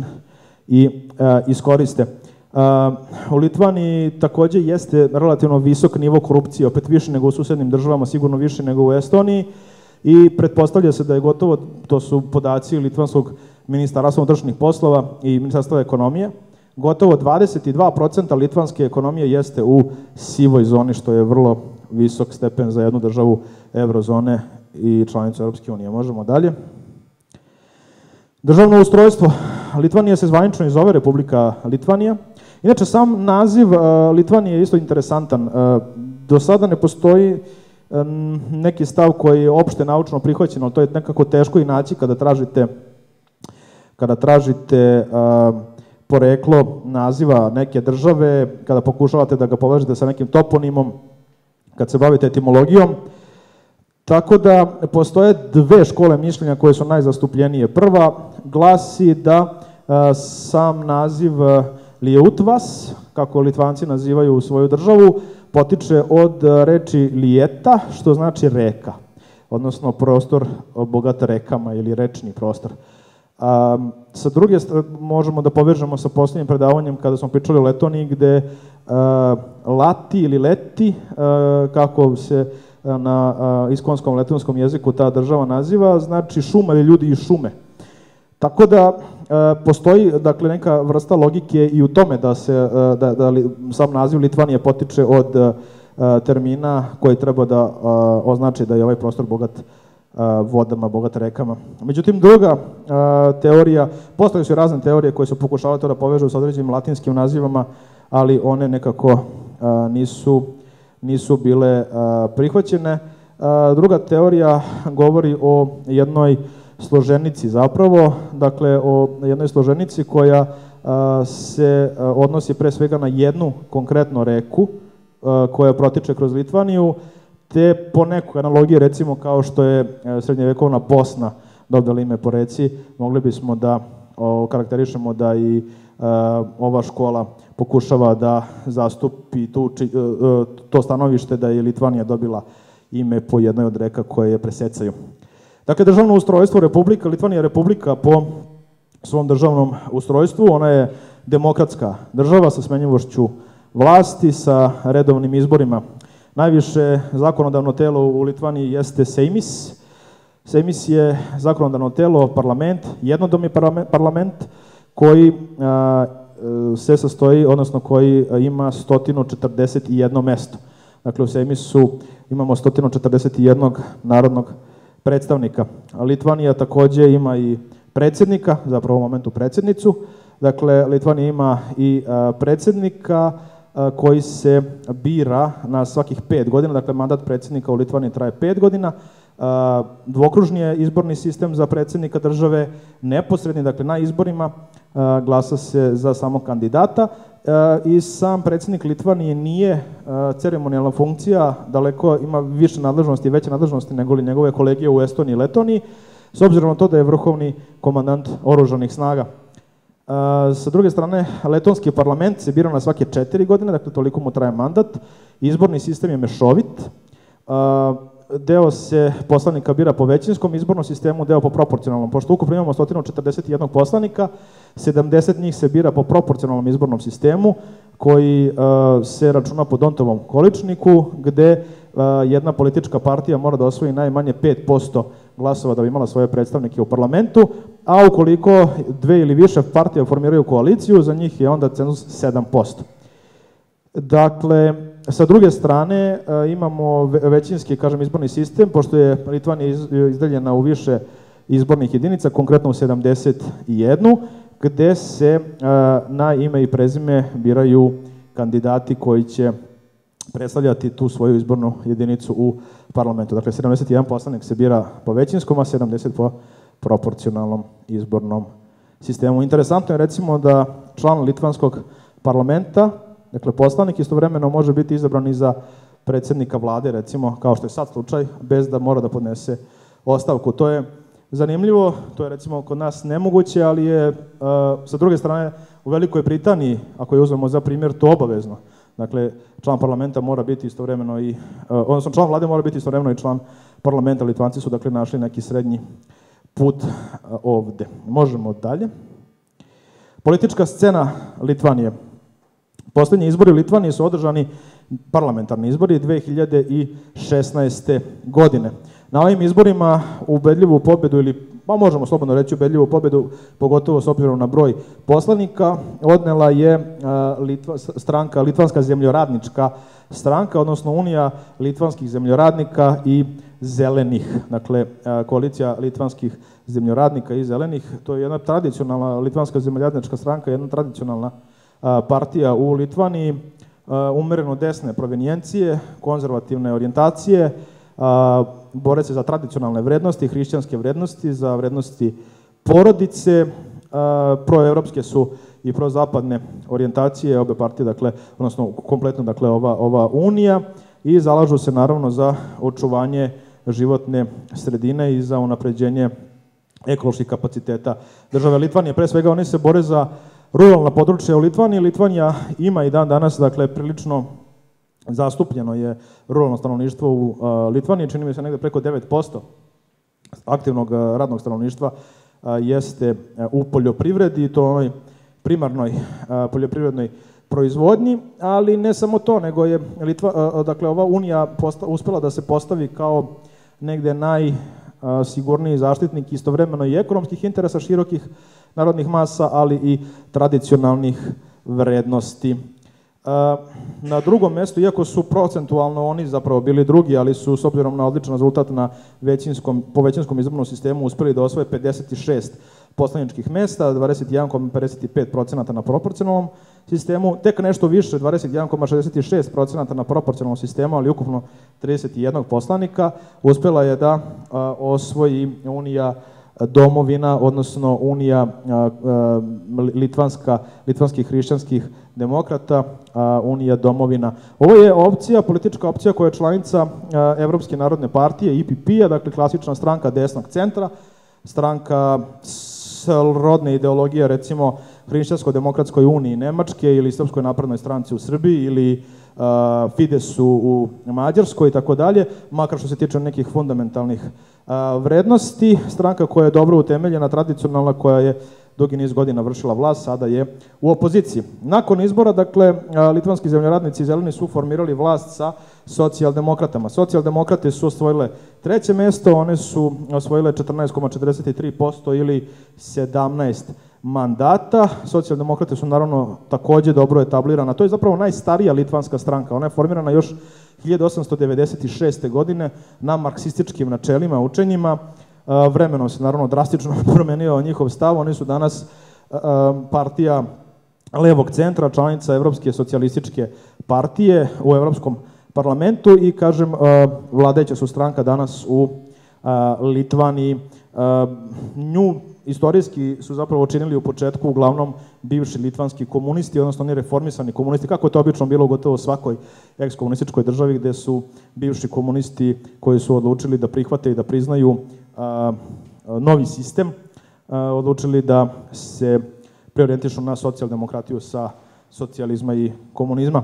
i a, iskoriste. A, u Litvaniji takođe jeste relativno visok nivo korupcije, opet više nego u susednim državama, sigurno više nego u Estoniji, i pretpostavlja se da je gotovo, to su podaci Litvanskog ministarstva unutrašnjih poslova i ministarstva ekonomije, gotovo dvadeset dva posto litvanske ekonomije jeste u sivoj zoni, što je vrlo visok stepen za jednu državu eurozone i članicu Europske unije. Možemo dalje. Državno ustrojstvo. Litvanija se zvanično i zove Republika Litvanija. Inače, sam naziv uh, Litvanije je isto interesantan. Uh, do sada ne postoji um, neki stav koji je opšte naučno prihvaćen, ali to je nekako teško i naći kada tražite, kada tražite uh, poreklo naziva neke države, kada pokušavate da ga povežete sa nekim toponimom, kad se bavite etimologijom. Tako da postoje dve škole mišljenja koje su najzastupljenije. Prva glasi da a, sam naziv Lietuvas, kako Litvanci nazivaju svoju državu, potiče od reči Lieta, što znači reka, odnosno prostor bogat rekama ili rečni prostor. A, sa druge strane, možemo da povežemo sa posljednjim predavanjem kada smo pričali o Letoniji, gde a, Lati ili Leti, a, kako se na a, iskonskom letonskom jeziku ta država naziva, znači šuma ili ljudi iz šume. Tako da a, postoji, dakle, neka vrsta logike i u tome da se a, da, da li, sam naziv Litvanije potiče od a, termina koji treba da označi da je ovaj prostor bogat vodama, bogat rekama. Međutim, druga teorija, postoje su razne teorije koje su pokušavale to da povežu sa određenim latinskim nazivama, ali one nekako nisu, nisu bile prihvaćene. Druga teorija govori o jednoj složenici zapravo, dakle o jednoj složenici koja se odnosi pre svega na jednu konkretnu reku koja protiče kroz Litvaniju, te po nekoj analogiji, recimo kao što je srednjevekovna Bosna dobila ime po reci, mogli bismo da karakterišemo da i ova škola pokušava da zastupi tu, to stanovište da je Litvanija dobila ime po jednoj od reka koje je presecaju. Dakle, državno ustrojstvo Republika, Litvanija je republika po svom državnom ustrojstvu, ona je demokratska država sa smenjivošću vlasti, sa redovnim izborima. Najviše zakonodavno telo u Litvaniji jeste Seimis. Seimis je zakonodavno telo, parlament, jednodomni parlament koji a, se sastoji, odnosno koji ima sto četrdeset jedno mesto. Dakle, u Seimisu imamo sto četrdeset jednog narodnog predstavnika. Litvanija takođe ima i predsjednika, zapravo u momentu predsjednicu. Dakle, Litvanija ima i a, predsjednika a, koji se bira na svakih pet godina, dakle mandat predsjednika u Litvaniji traje pet godina. A, dvokružni je izborni sistem za predsjednika države, neposredni, dakle na izborima a, glasa se za samog kandidata a, i sam predsjednik Litvanije nije a, ceremonijalna funkcija, daleko ima više nadležnosti i veće nadležnosti nego li njegove kolegije u Estoniji i Letoniji, s obzirom na to da je vrhovni komandant oružanih snaga. Sa druge strane, letonski parlament se bira na svake četiri godine, dakle toliko mu traje mandat. Izborni sistem je mešovit. Deo se poslanika bira po većinskom izbornom sistemu, deo po proporcionalnom. Pošto ukupno imamo sto četrdeset jedan poslanika, sedamdeset njih se bira po proporcionalnom izbornom sistemu, koji se računa po Dontovom količniku, gde jedna politička partija mora da osvoji najmanje pet posto glasova da bi imala svoje predstavnike u parlamentu, a ukoliko dve ili više partija formiraju koaliciju, za njih je onda cenzus sedam posto. Dakle, sa druge strane imamo većinski, kažem, izborni sistem, pošto je Litvanija izdeljena u više izbornih jedinica, konkretno u sedamdeset jednu, gde se na ime i prezime biraju kandidati koji će predstavljati tu svoju izbornu jedinicu u parlamentu. Dakle, sedamdeset jedan poslanik se bira po većinskom, a sedamdeset po proporcionalnom izbornom sistemu. Interesantno je recimo da član litvanskog parlamenta, dakle poslanik, istovremeno može biti izabran i za predsjednika vlade, recimo, kao što je sad slučaj, bez da mora da podnese ostavku. To je zanimljivo, to je recimo kod nas nemoguće, ali je sa druge strane u Velikoj Britaniji, ako je uzmemo za primjer, to obavezno. Dakle, član parlamenta mora biti istovremeno i, odnosno član vlade mora biti istovremeno i član parlamenta. Litvanci su dakle našli neki srednji put ovde. Možemo dalje. Politička scena Litvanije. Poslednji izbori u Litvaniji su održani, parlamentarni izbori, dve hiljade šesnaeste. godine. Na ovim izborima ubedljivu pobedu, ili pa možemo slobodno reći ubedljivu pobedu, pogotovo s obzirom na broj poslanika, odnela je Litva, stranka, Litvanska zemljoradnička stranka, odnosno Unija litvanskih zemljoradnika i zelenih. Dakle, koalicija litvanskih zemljoradnika i zelenih, to je jedna tradicionalna Litvanska zemljoradnička stranka, jedna tradicionalna partija u Litvaniji, umereno desne provenijencije, konzervativne orijentacije, bore se za tradicionalne vrednosti, hrišćanske vrednosti, za vrednosti porodice, proevropske su i prozapadne orijentacije obe partije, dakle, odnosno kompletno dakle, ova, ova unija, i zalažu se naravno za očuvanje životne sredine i za unapređenje ekoloških kapaciteta države Litvanije. Pre svega oni se bore za ruralna područja u Litvaniji. Litvanija ima i dan danas, dakle, prilično zastupljeno je ruralno stanovništvo u Litvaniji, čini mi se negde preko devet posto aktivnog radnog stanovništva jeste u poljoprivredi, i to onoj primarnoj poljoprivrednoj proizvodnji, ali ne samo to, nego je Litva, dakle, ova unija uspela da se postavi kao negde najsigurniji zaštitnik istovremeno i ekonomskih interesa širokih narodnih masa, ali i tradicionalnih vrednosti. Na drugom mjestu, iako su procentualno oni zapravo bili drugi, ali su s obzirom na odličan rezultat na većinskom, po većinskom izbornom sistemu uspjeli da osvoje pedeset šest poslaničkih mjesta, dvadeset jedan zarez pedeset pet posto na proporcionalnom sistemu, tek nešto više, dvadeset jedan zarez šezdeset šest posto na proporcionalnom sistemu, ali ukupno trideset jedan poslanika, uspjela je da a, osvoji Unija domovina, odnosno Unija a, a, litvanska, litvanskih hrišćanskih demokrata, a, Unija domovina. Ovo je opcija, politička opcija koja je članica a, Evropske narodne partije, E P P-a, dakle klasična stranka desnog centra, stranka rodne ideologije, recimo Hrišćansko-demokratskoj uniji Nemačke ili Srpskoj naprednoj stranci u Srbiji ili uh, Fidesu u Mađarskoj i tako dalje, makar što se tiče nekih fundamentalnih uh, vrednosti. Stranka koja je dobro utemeljena, tradicionalna, koja je dugi niz godina vršila vlast, sada je u opoziciji. Nakon izbora, dakle, litvanski zemljoradnici i zeleni su formirali vlast sa socijaldemokratama. Socijaldemokrate su osvojile treće mesto, one su osvojile četrnaest zarez četrdeset tri posto ili sedamnaest mandata. Socijaldemokrate su naravno takođe dobro etablirana. To je zapravo najstarija litvanska stranka. Ona je formirana još hiljadu osamsto devedeset šeste. godine na marksističkim načelima, učenjima. Vremenom se naravno drastično promenio njihov stav. Oni su danas partija levog centra, članica Evropske socijalističke partije u Evropskom parlamentu i, kažem, vladajuća su stranka danas u Litvaniji. Nju istorijski su zapravo činili u početku uglavnom bivši litvanski komunisti, odnosno oni reformisani komunisti, kako je to obično bilo u gotovo svakoj ekskomunističkoj državi gde su bivši komunisti koji su odlučili da prihvate i da priznaju a, novi sistem, a, odlučili da se preorijentišu na socijaldemokratiju sa socijalizma i komunizma.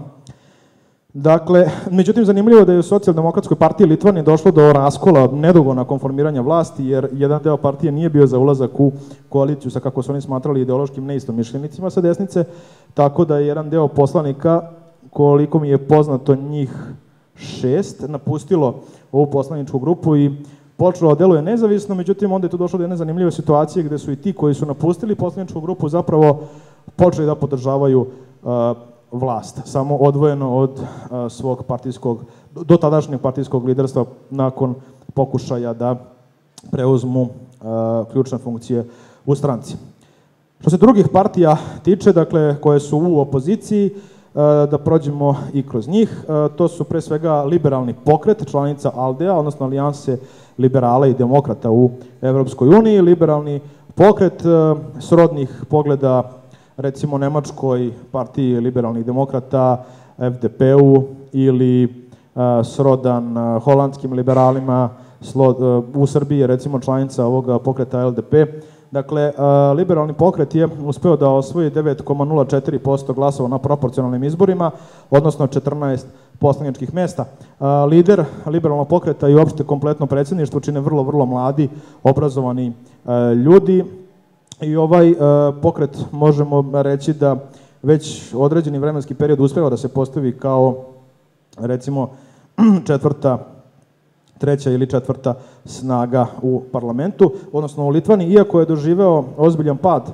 Dakle, međutim, zanimljivo je da je u socijaldemokratskoj partiji Litvanije došlo do raskola nedugo nakon formiranja vlasti, jer jedan deo partije nije bio za ulazak u koaliciju sa, kako su oni smatrali, ideološkim neistomišljenicima sa desnice, tako da je jedan deo poslanika, koliko mi je poznato njih šest, napustilo ovu poslaničku grupu i počelo da deluje nezavisno. Međutim, onda je tu došlo do jedne zanimljive situacije gde su i ti koji su napustili poslaničku grupu zapravo počeli da podržavaju uh, vlast, samo odvojeno od uh, svog partijskog, do tadašnjeg partijskog liderstva nakon pokušaja da preuzmu uh, ključne funkcije u stranci. Što se drugih partija tiče, dakle, koje su u opoziciji, uh, da prođemo i kroz njih, uh, to su pre svega liberalni pokret, članica ALDE-a, odnosno Alijanse liberala i demokrata u Evropskoj uniji, liberalni pokret uh, srodnih pogleda, recimo Nemačkoj partiji liberalnih demokrata, F D P-u, ili uh, srodan uh, holandskim liberalima, slo, uh, u Srbiji je recimo članica ovoga pokreta L D P. Dakle, uh, liberalni pokret je uspeo da osvoji devet zarez nula četiri posto glasova na proporcionalnim izborima, odnosno četrnaest poslaničkih mesta. Uh, lider liberalnog pokreta i uopšte kompletno predsjedništvo čine vrlo, vrlo mladi, obrazovani uh, ljudi. I ovaj uh, pokret možemo reći da već određeni vremenski period uspeva da se postavi kao, recimo, četvrta, treća ili četvrta snaga u parlamentu, odnosno u Litvani, iako je doživeo ozbiljan pad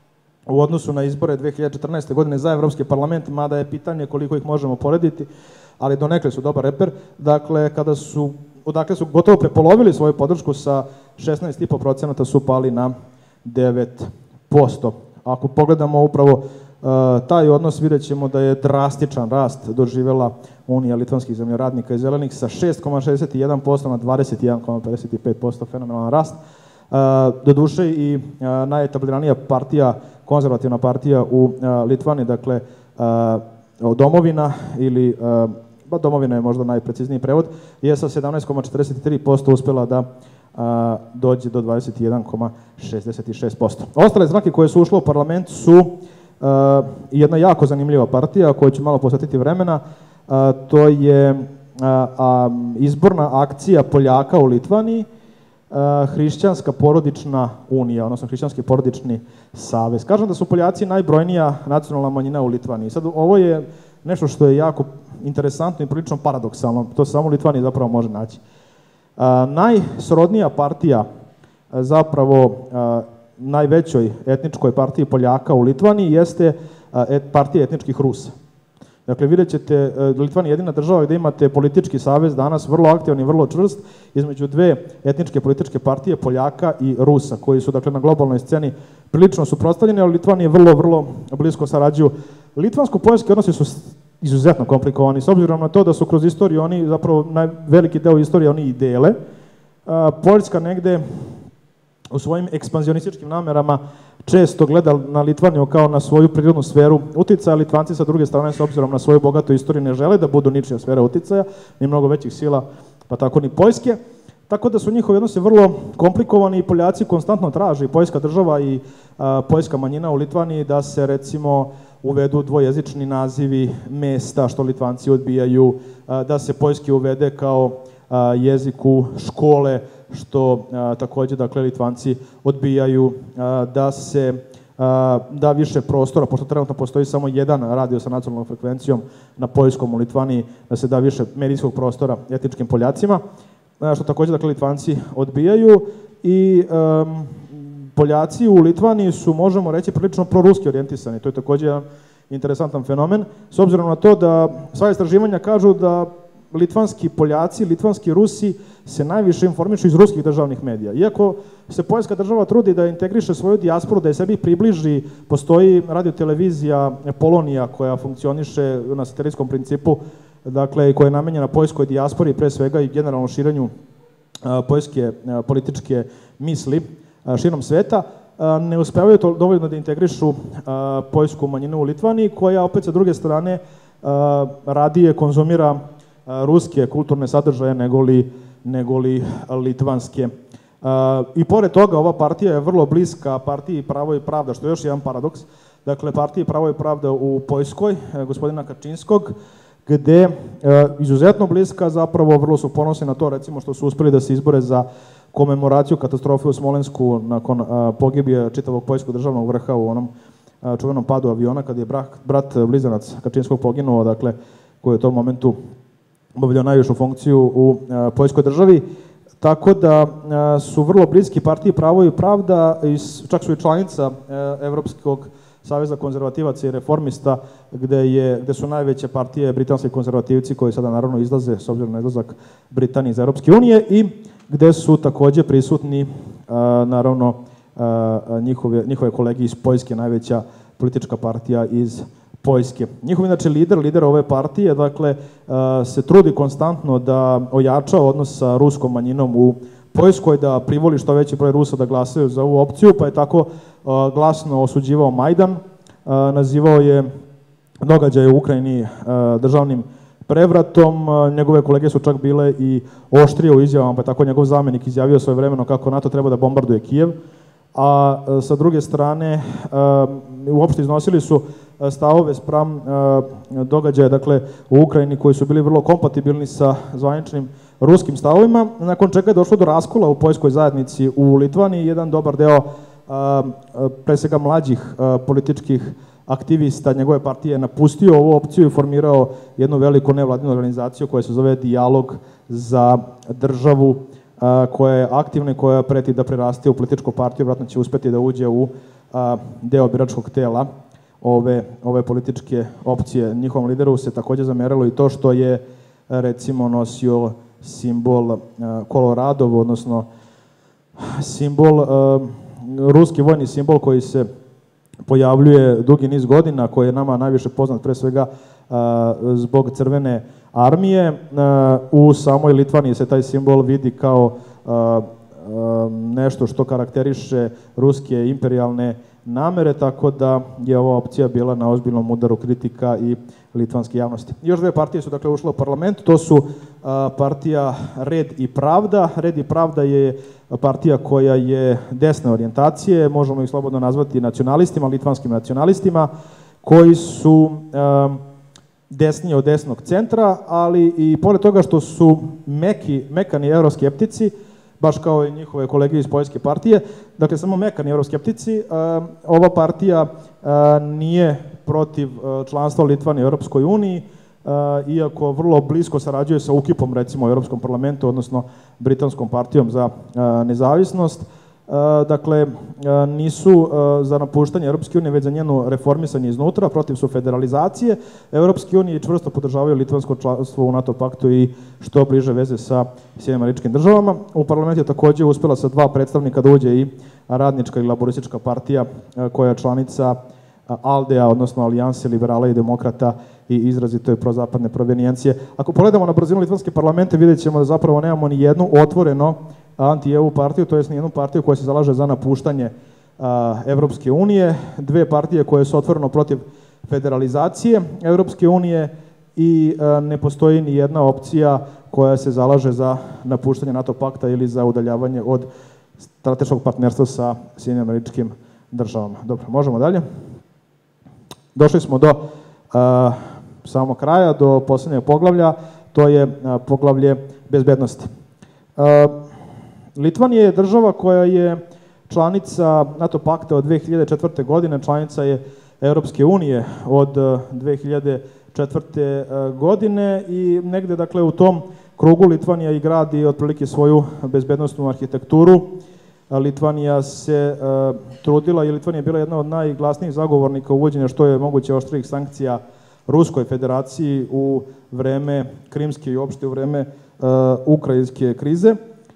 u odnosu na izbore dve hiljade četrnaeste. godine za Evropski parlament, mada je pitanje koliko ih možemo porediti, ali donekle su dobar reper. Dakle, kada su, odakle su gotovo prepolovili svoju podršku, sa šesnaest zarez pet posto su pali na devet posto. Ako pogledamo upravo uh, taj odnos, vidjet ćemo da je drastičan rast doživjela Unija litvanskih zemljoradnika i zelenih sa šest zarez šezdeset jedan posto na dvadeset jedan zarez pedeset pet posto, fenomenalan rast. Uh, doduše i uh, najetabliranija partija, konzervativna partija u uh, Litvani, dakle uh, domovina ili uh, ba domovina je možda najprecizniji prevod, je sa sedamnaest zarez četrdeset tri posto uspjela da a, dođe do dvadeset jedan zarez šezdeset šest posto. Ostale stranke koje su ušle u parlament su a, jedna jako zanimljiva partija koju ću malo posvetiti vremena. A, to je a, a, izborna akcija Poljaka u Litvaniji, a, Hrišćanska porodična unija, odnosno Hrišćanski porodični savez. Kažem da su Poljaci najbrojnija nacionalna manjina u Litvaniji. Sad, ovo je nešto što je jako interesantno i prilično paradoksalno. To se samo u Litvaniji zapravo može naći. A, najsrodnija partija, a, zapravo a, najvećoj etničkoj partiji Poljaka u Litvaniji jeste a, et, partija etničkih Rusa. Dakle, vidjet ćete, Litvanija je jedina država gde imate politički savez danas vrlo aktivan i vrlo čvrst između dve etničke političke partije, Poljaka i Rusa, koji su dakle na globalnoj sceni prilično suprotstavljeni, ali Litvanije vrlo, vrlo blisko sarađuju. Litvansko-poljski odnosi su izuzetno komplikovani, s obzirom na to da su kroz istoriju oni, zapravo veliki deo istorije oni i dele. Poljska negde u svojim ekspanzionističkim namerama često gleda na Litvaniju kao na svoju prirodnu sferu uticaja, Litvanci sa druge strane, s obzirom na svoju bogatu istoriju, ne žele da budu ničija sfera uticaja, ni mnogo većih sila, pa tako ni Poljske. Tako da su njihovi odnosi vrlo komplikovani i Poljaci konstantno traže, i poljska država i a, poljska manjina u Litvaniji, da se recimo uvedu dvojezični nazivi mesta, što Litvanci odbijaju, a, da se poljski uvede kao a, jezik u škole, što a, takođe, dakle, Litvanci odbijaju, a, da se a, da više prostora, pošto trenutno postoji samo jedan radio sa nacionalnom frekvencijom na poljskom u Litvaniji, da se da više medijskog prostora etničkim Poljacima, a, što takođe, dakle, Litvanci odbijaju i um, Poljaci u Litvaniji su, možemo reći, prilično proruski orijentisani. To je takođe jedan interesantan fenomen, s obzirom na to da sva istraživanja kažu da litvanski Poljaci, litvanski Rusi se najviše informišu iz ruskih državnih medija. Iako se poljska država trudi da integriše svoju dijasporu, da je sebi približi, postoji radiotelevizija Polonija koja funkcioniše na satelitskom principu, dakle, koja je namenjena poljskoj dijaspori, pre svega i generalnom širenju poljske političke misli širom sveta, ne uspevaju to dovoljno da integrišu poljsku manjinu u Litvaniji, koja opet sa druge strane radije konzumira ruske kulturne sadržaje negoli, negoli litvanske. I pored toga, ova partija je vrlo bliska partiji Pravo i pravda, što je još jedan paradoks. Dakle, partiji Pravo i pravda u Poljskoj, gospodina Kačinskog, gde izuzetno bliska, zapravo vrlo su ponosni na to, recimo, što su uspeli da se izbore za komemoraciju katastrofe u Smolensku nakon pogibije čitavog poljskog državnog vrha u onom čuvenom padu aviona, kad je brat, brat blizanac Kačinskog poginuo, dakle, koji je u tom momentu obavljao najvišu funkciju u a, poljskoj državi, tako da a, su vrlo bliski partiji Pravo i pravda, i čak su i članica a, Evropskog saveza konzervativaca i reformista, gde, je, gde su najveće partije britanski konzervativci, koji sada naravno izlaze, s obzirom na izlazak Britanije iz Evropske unije, i gde su takođe prisutni a, naravno a, njihove, njihove kolege iz Poljske, najveća politička partija iz Poljske. Njihov, inače, lider, lider ove partije, dakle, se trudi konstantno da ojača odnos sa ruskom manjinom u Poljskoj, da privoli što veći broj Rusa da glasaju za ovu opciju, pa je tako glasno osuđivao Majdan, nazivao je događaje u Ukrajini državnim prevratom, njegove kolege su čak bile i oštrije u izjavama, pa je tako njegov zamenik izjavio svojevremeno kako NATO treba da bombarduje Kijev, a sa druge strane uopšte iznosili su stavove spram događaja, dakle, u Ukrajini, koji su bili vrlo kompatibilni sa zvaničnim ruskim stavovima, nakon čega je došlo do raskola u poljskoj zajednici u Litvaniji. Jedan dobar deo, pre svega mlađih političkih aktivista njegove partije, napustio ovu opciju i formirao jednu veliku nevladinu organizaciju koja se zove Dijalog za državu, koja je aktivna i koja preti da preraste u političku partiju, vratno će uspeti da uđe u deo biračkog tela ove, ove političke opcije. Njihovom lideru se takođe zameralo i to što je, recimo, nosio simbol Koloradov, odnosno simbol, ruski vojni simbol koji se pojavljuje dugi niz godina, koji je nama najviše poznat pre svega zbog Crvene armije. U samoj Litvaniji se taj simbol vidi kao nešto što karakteriše ruske imperijalne namere, tako da je ova opcija bila na ozbiljnom udaru kritika i litvanske javnosti. Još dve partije su, dakle, ušle u parlament, to su partija Red i pravda. Red i pravda je partija koja je desne orijentacije, možemo ih slobodno nazvati nacionalistima, litvanskim nacionalistima, koji su desnije od desnog centra, ali i pored toga što su meki, mekani euroskeptici, baš kao i njihove kolege iz Poljske partije, dakle, samo mekani euroskeptici, ova partija nije protiv članstva Litvanije u Europskoj uniji, iako vrlo blisko sarađuje sa UKIP-om, recimo, u Europskom parlamentu, odnosno Britanskom partijom za nezavisnost. dakle, nisu za napuštanje Europske unije, već za njeno reformisanje iznutra, protiv su federalizacije Europske unije i čvrsto podržavaju litvansko članstvo u NATO paktu i što bliže veze sa Sjedinjenim Američkim Državama. U parlamentu je takođe uspela sa dva predstavnika da uđe i radnička i laboristička partija koja je članica Aldea, odnosno Alijanse liberala i demokrata i izrazito je prozapadne provenijencije. Ako pogledamo na brzinu litvanske parlamente, vidjet ćemo da zapravo nemamo ni jednu otvoreno anti-E U partiju, to je ni jednu partiju koja se zalaže za napuštanje Evropske unije, dve partije koje su otvoreno protiv federalizacije Evropske unije i ne postoji ni jedna opcija koja se zalaže za napuštanje NATO pakta ili za udaljavanje od strateškog partnerstva sa Sjedinjenim Američkim Državama. Dobro, možemo dalje. Došli smo do uh, samog kraja, do poslednjeg poglavlja, to je uh, poglavlje bezbednosti. Uh, Litvanija je država koja je članica NATO pakta od dve hiljade četvrte. godine, članica je Europske unije od uh, dve hiljade četvrte. Uh, godine i negde, dakle, u tom krugu Litvanija i gradi otprilike svoju bezbednostnu arhitekturu. Litvanija se uh, trudila i Litvanija je bila jedna od najglasnijih zagovornika uvođenja što je moguće oštrijih sankcija Ruskoj federaciji u vreme krimske i uopšte u vreme uh, ukrajinske krize.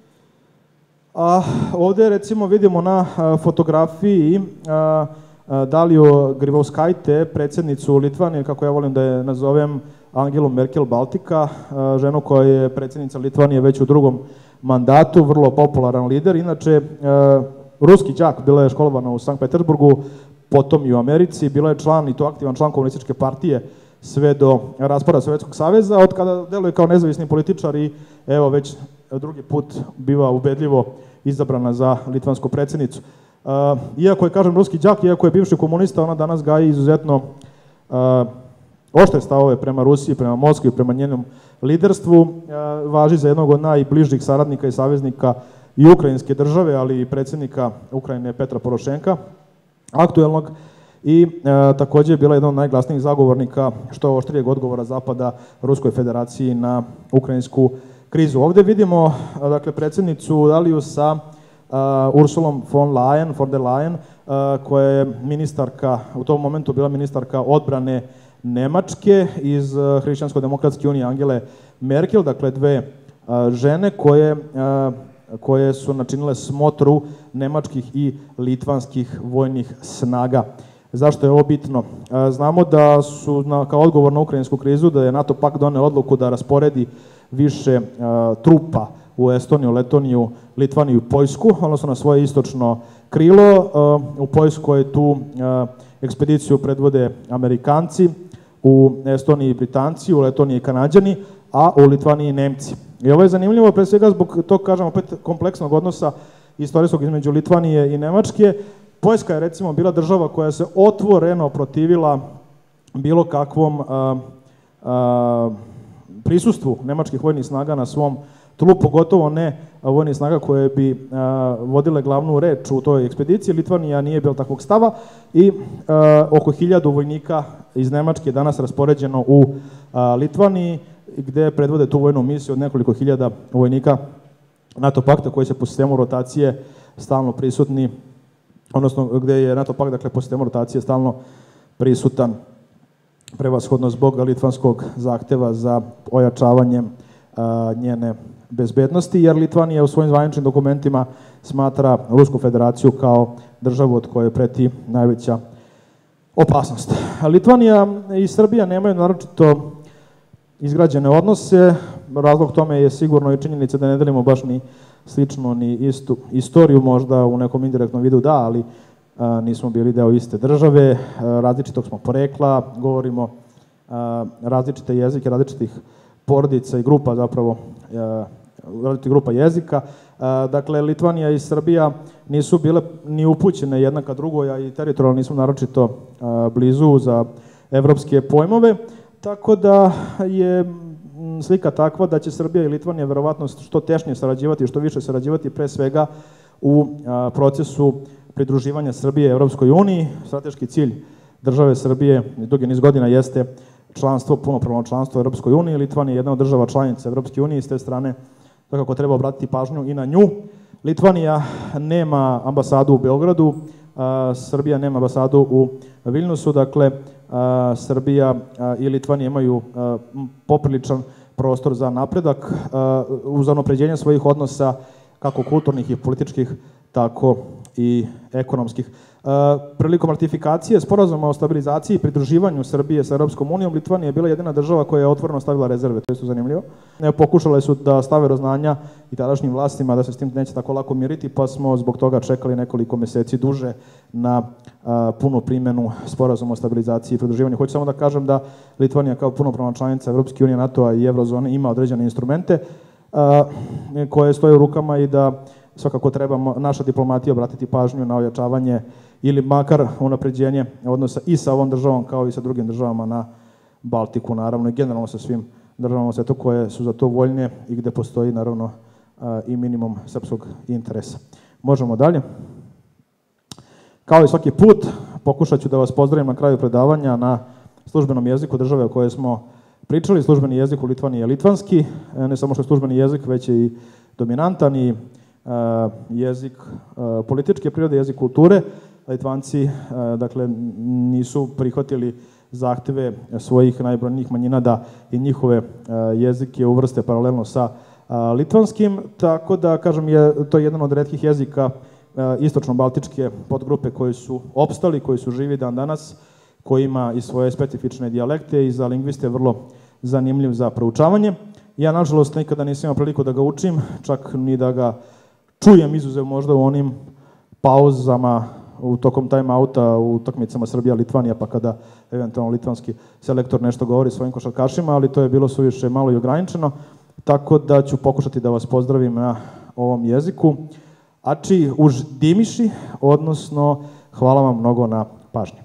A ovde recimo vidimo na uh, fotografiji uh, uh, Daliju Grybauskaitę, predsjednicu Litvanije, kako ja volim da je nazovem, Angelu Merkel Baltika, uh, ženu koja je predsjednica Litvanije već u drugom mandatu, vrlo popularan lider. Inače, e, ruski đak, bila je školovana u Sankt Petersburgu, potom i u Americi, bila je član, i to aktivan član komunističke partije sve do raspada Sovjetskog saveza, od kada deluje kao nezavisni političar i evo već drugi put biva ubedljivo izabrana za litvansku predsjednicu. E, iako je, kažem, ruski đak, iako je bivši komunista, ona danas gaji izuzetno e, oštre stavove prema Rusiji, prema Moskvi, prema njenom liderstvu, važi za jednog od najbližih saradnika i saveznika i ukrajinske države, ali i predsjednika Ukrajine Petra Porošenka, aktuelnog, i e, takođe je bila jedan od najglasnijih zagovornika što oštrijeg odgovora Zapada Ruskoj federaciji na ukrajinsku krizu. Ovde vidimo, dakle, predsjednicu Daliju sa uh, Ursulom von Leyen, von der Leyen, uh, koja je ministarka, u tom momentu bila ministarka odbrane Nemačke iz Hrišćansko-demokratske unije Angele Merkel, dakle dve a, žene koje, a, koje su načinile smotru nemačkih i litvanskih vojnih snaga. Zašto je ovo bitno? A, znamo da su na, kao odgovor na ukrajinsku krizu, da je NATO pakt doneo odluku da rasporedi više a, trupa u Estoniju, Letoniju, Litvaniju i Poljsku, odnosno na svoje istočno krilo. A, u Poljskoj tu a, ekspediciju predvode Amerikanci, u Estoniji Britanci, u Letoniji Kanađani, a u Litvaniji Nemci. I ovo je zanimljivo, pre svega zbog tog, kažem, opet kompleksnog odnosa istorijskog između Litvanije i Nemačke. Poljska je, recimo, bila država koja se otvoreno protivila bilo kakvom a, a, prisustvu nemačkih vojnih snaga na svom tlu, pogotovo ne vojnih snaga koje bi a, vodile glavnu reč u toj ekspediciji. Litvanija nije bila takvog stava i a, oko hiljadu vojnika iz Nemačke je danas raspoređeno u a, Litvaniji, gde predvode tu vojnu misiju od nekoliko hiljada vojnika NATO pakta koji se po sistemu rotacije stalno prisutni, odnosno gde je NATO pakt, dakle, po sistemu rotacije stalno prisutan, prevashodno zbog litvanskog zahteva za ojačavanjem a, njene bezbednosti, jer Litvanija u svojim zvaničnim dokumentima smatra Rusku federaciju kao državu od koje preti najveća opasnost. Litvanija i Srbija nemaju naročito izgrađene odnose. Razlog tome je sigurno i činjenica da ne delimo baš ni sličnu ni istu istoriju, možda u nekom indirektnom vidu da, ali a, nismo bili deo iste države, a, različitog smo porekla, govorimo a, različite jezike, različitih porodica i grupa, zapravo a, različitih grupa jezika. A, dakle, Litvanija i Srbija nisu bile ni upućene jedna ka drugoj, a i teritorijalno nisu naročito a, blizu za evropske pojmove, tako da je slika takva da će Srbija i Litvanija verovatno što tešnije sarađivati i što više sarađivati pre svega u a, procesu pridruživanja Srbije Evropskoj uniji. Strateški cilj države Srbije dugi niz godina jeste članstvo, punopravno članstvo u Evropskoj uniji. Litvanija je jedna od država članica Evropske unije i s te strane svakako treba obratiti pažnju i na nju. Litvanija nema ambasadu u Beogradu, Srbija nema ambasadu u Vilnusu, dakle Srbija i Litvanija imaju popriličan prostor za napredak uz unapređenje svojih odnosa kako kulturnih i političkih, tako i ekonomskih. Prilikom ratifikacije sporazuma o stabilizaciji i pridruživanju Srbije sa Europskom unijom, Litvanija je bila jedina država koja je otvoreno stavila rezerve, to je isto zanimljivo. Pokušale su da stave do znanja i tadašnjim vlastima da se s tim neće tako lako miriti, pa smo zbog toga čekali nekoliko meseci duže na punu primjenu sporazuma o stabilizaciji i pridruživanju. Hoću samo da kažem da Litvanija kao punopravna članica Evropske unije, NATO-a i Eurozone ima određene instrumente koje stoje u rukama i da svakako treba naša diplomatija obratiti pažnju na ojačavanje ili makar unapređenje odnosa i sa ovom državom kao i sa drugim državama na Baltiku, naravno i generalno sa svim državama u svetu koje su za to voljne i gde postoji naravno i minimum srpskog interesa. Možemo dalje. Kao i svaki put, pokušat ću da vas pozdravim na kraju predavanja na službenom jeziku države o kojoj smo pričali. Službeni jezik u Litvaniji je litvanski, ne samo što je službeni jezik, već je i dominantan i jezik političke prirode, jezik kulture. Litvanci, dakle, nisu prihvatili zahteve svojih najbrojnijih manjina da i njihove jezike uvrste paralelno sa litvanskim, tako da, kažem, je to jedan od retkih jezika istočno-baltičke podgrupe koji su opstali, koji su živi dan danas, koji ima i svoje specifične dijalekte i za lingviste vrlo zanimljiv za proučavanje. Ja, nažalost, nikada nisam imao priliku da ga učim, čak ni da ga čujem, izuzev možda u onim pauzama u tokom time-outa u utakmicama Srbija-Litvanija, pa kada eventualno litvanski selektor nešto govori svojim košarkašima, ali to je bilo suviše malo i ograničeno, tako da ću pokušati da vas pozdravim na ovom jeziku. Ači už dimiši, odnosno hvala vam mnogo na pažnji.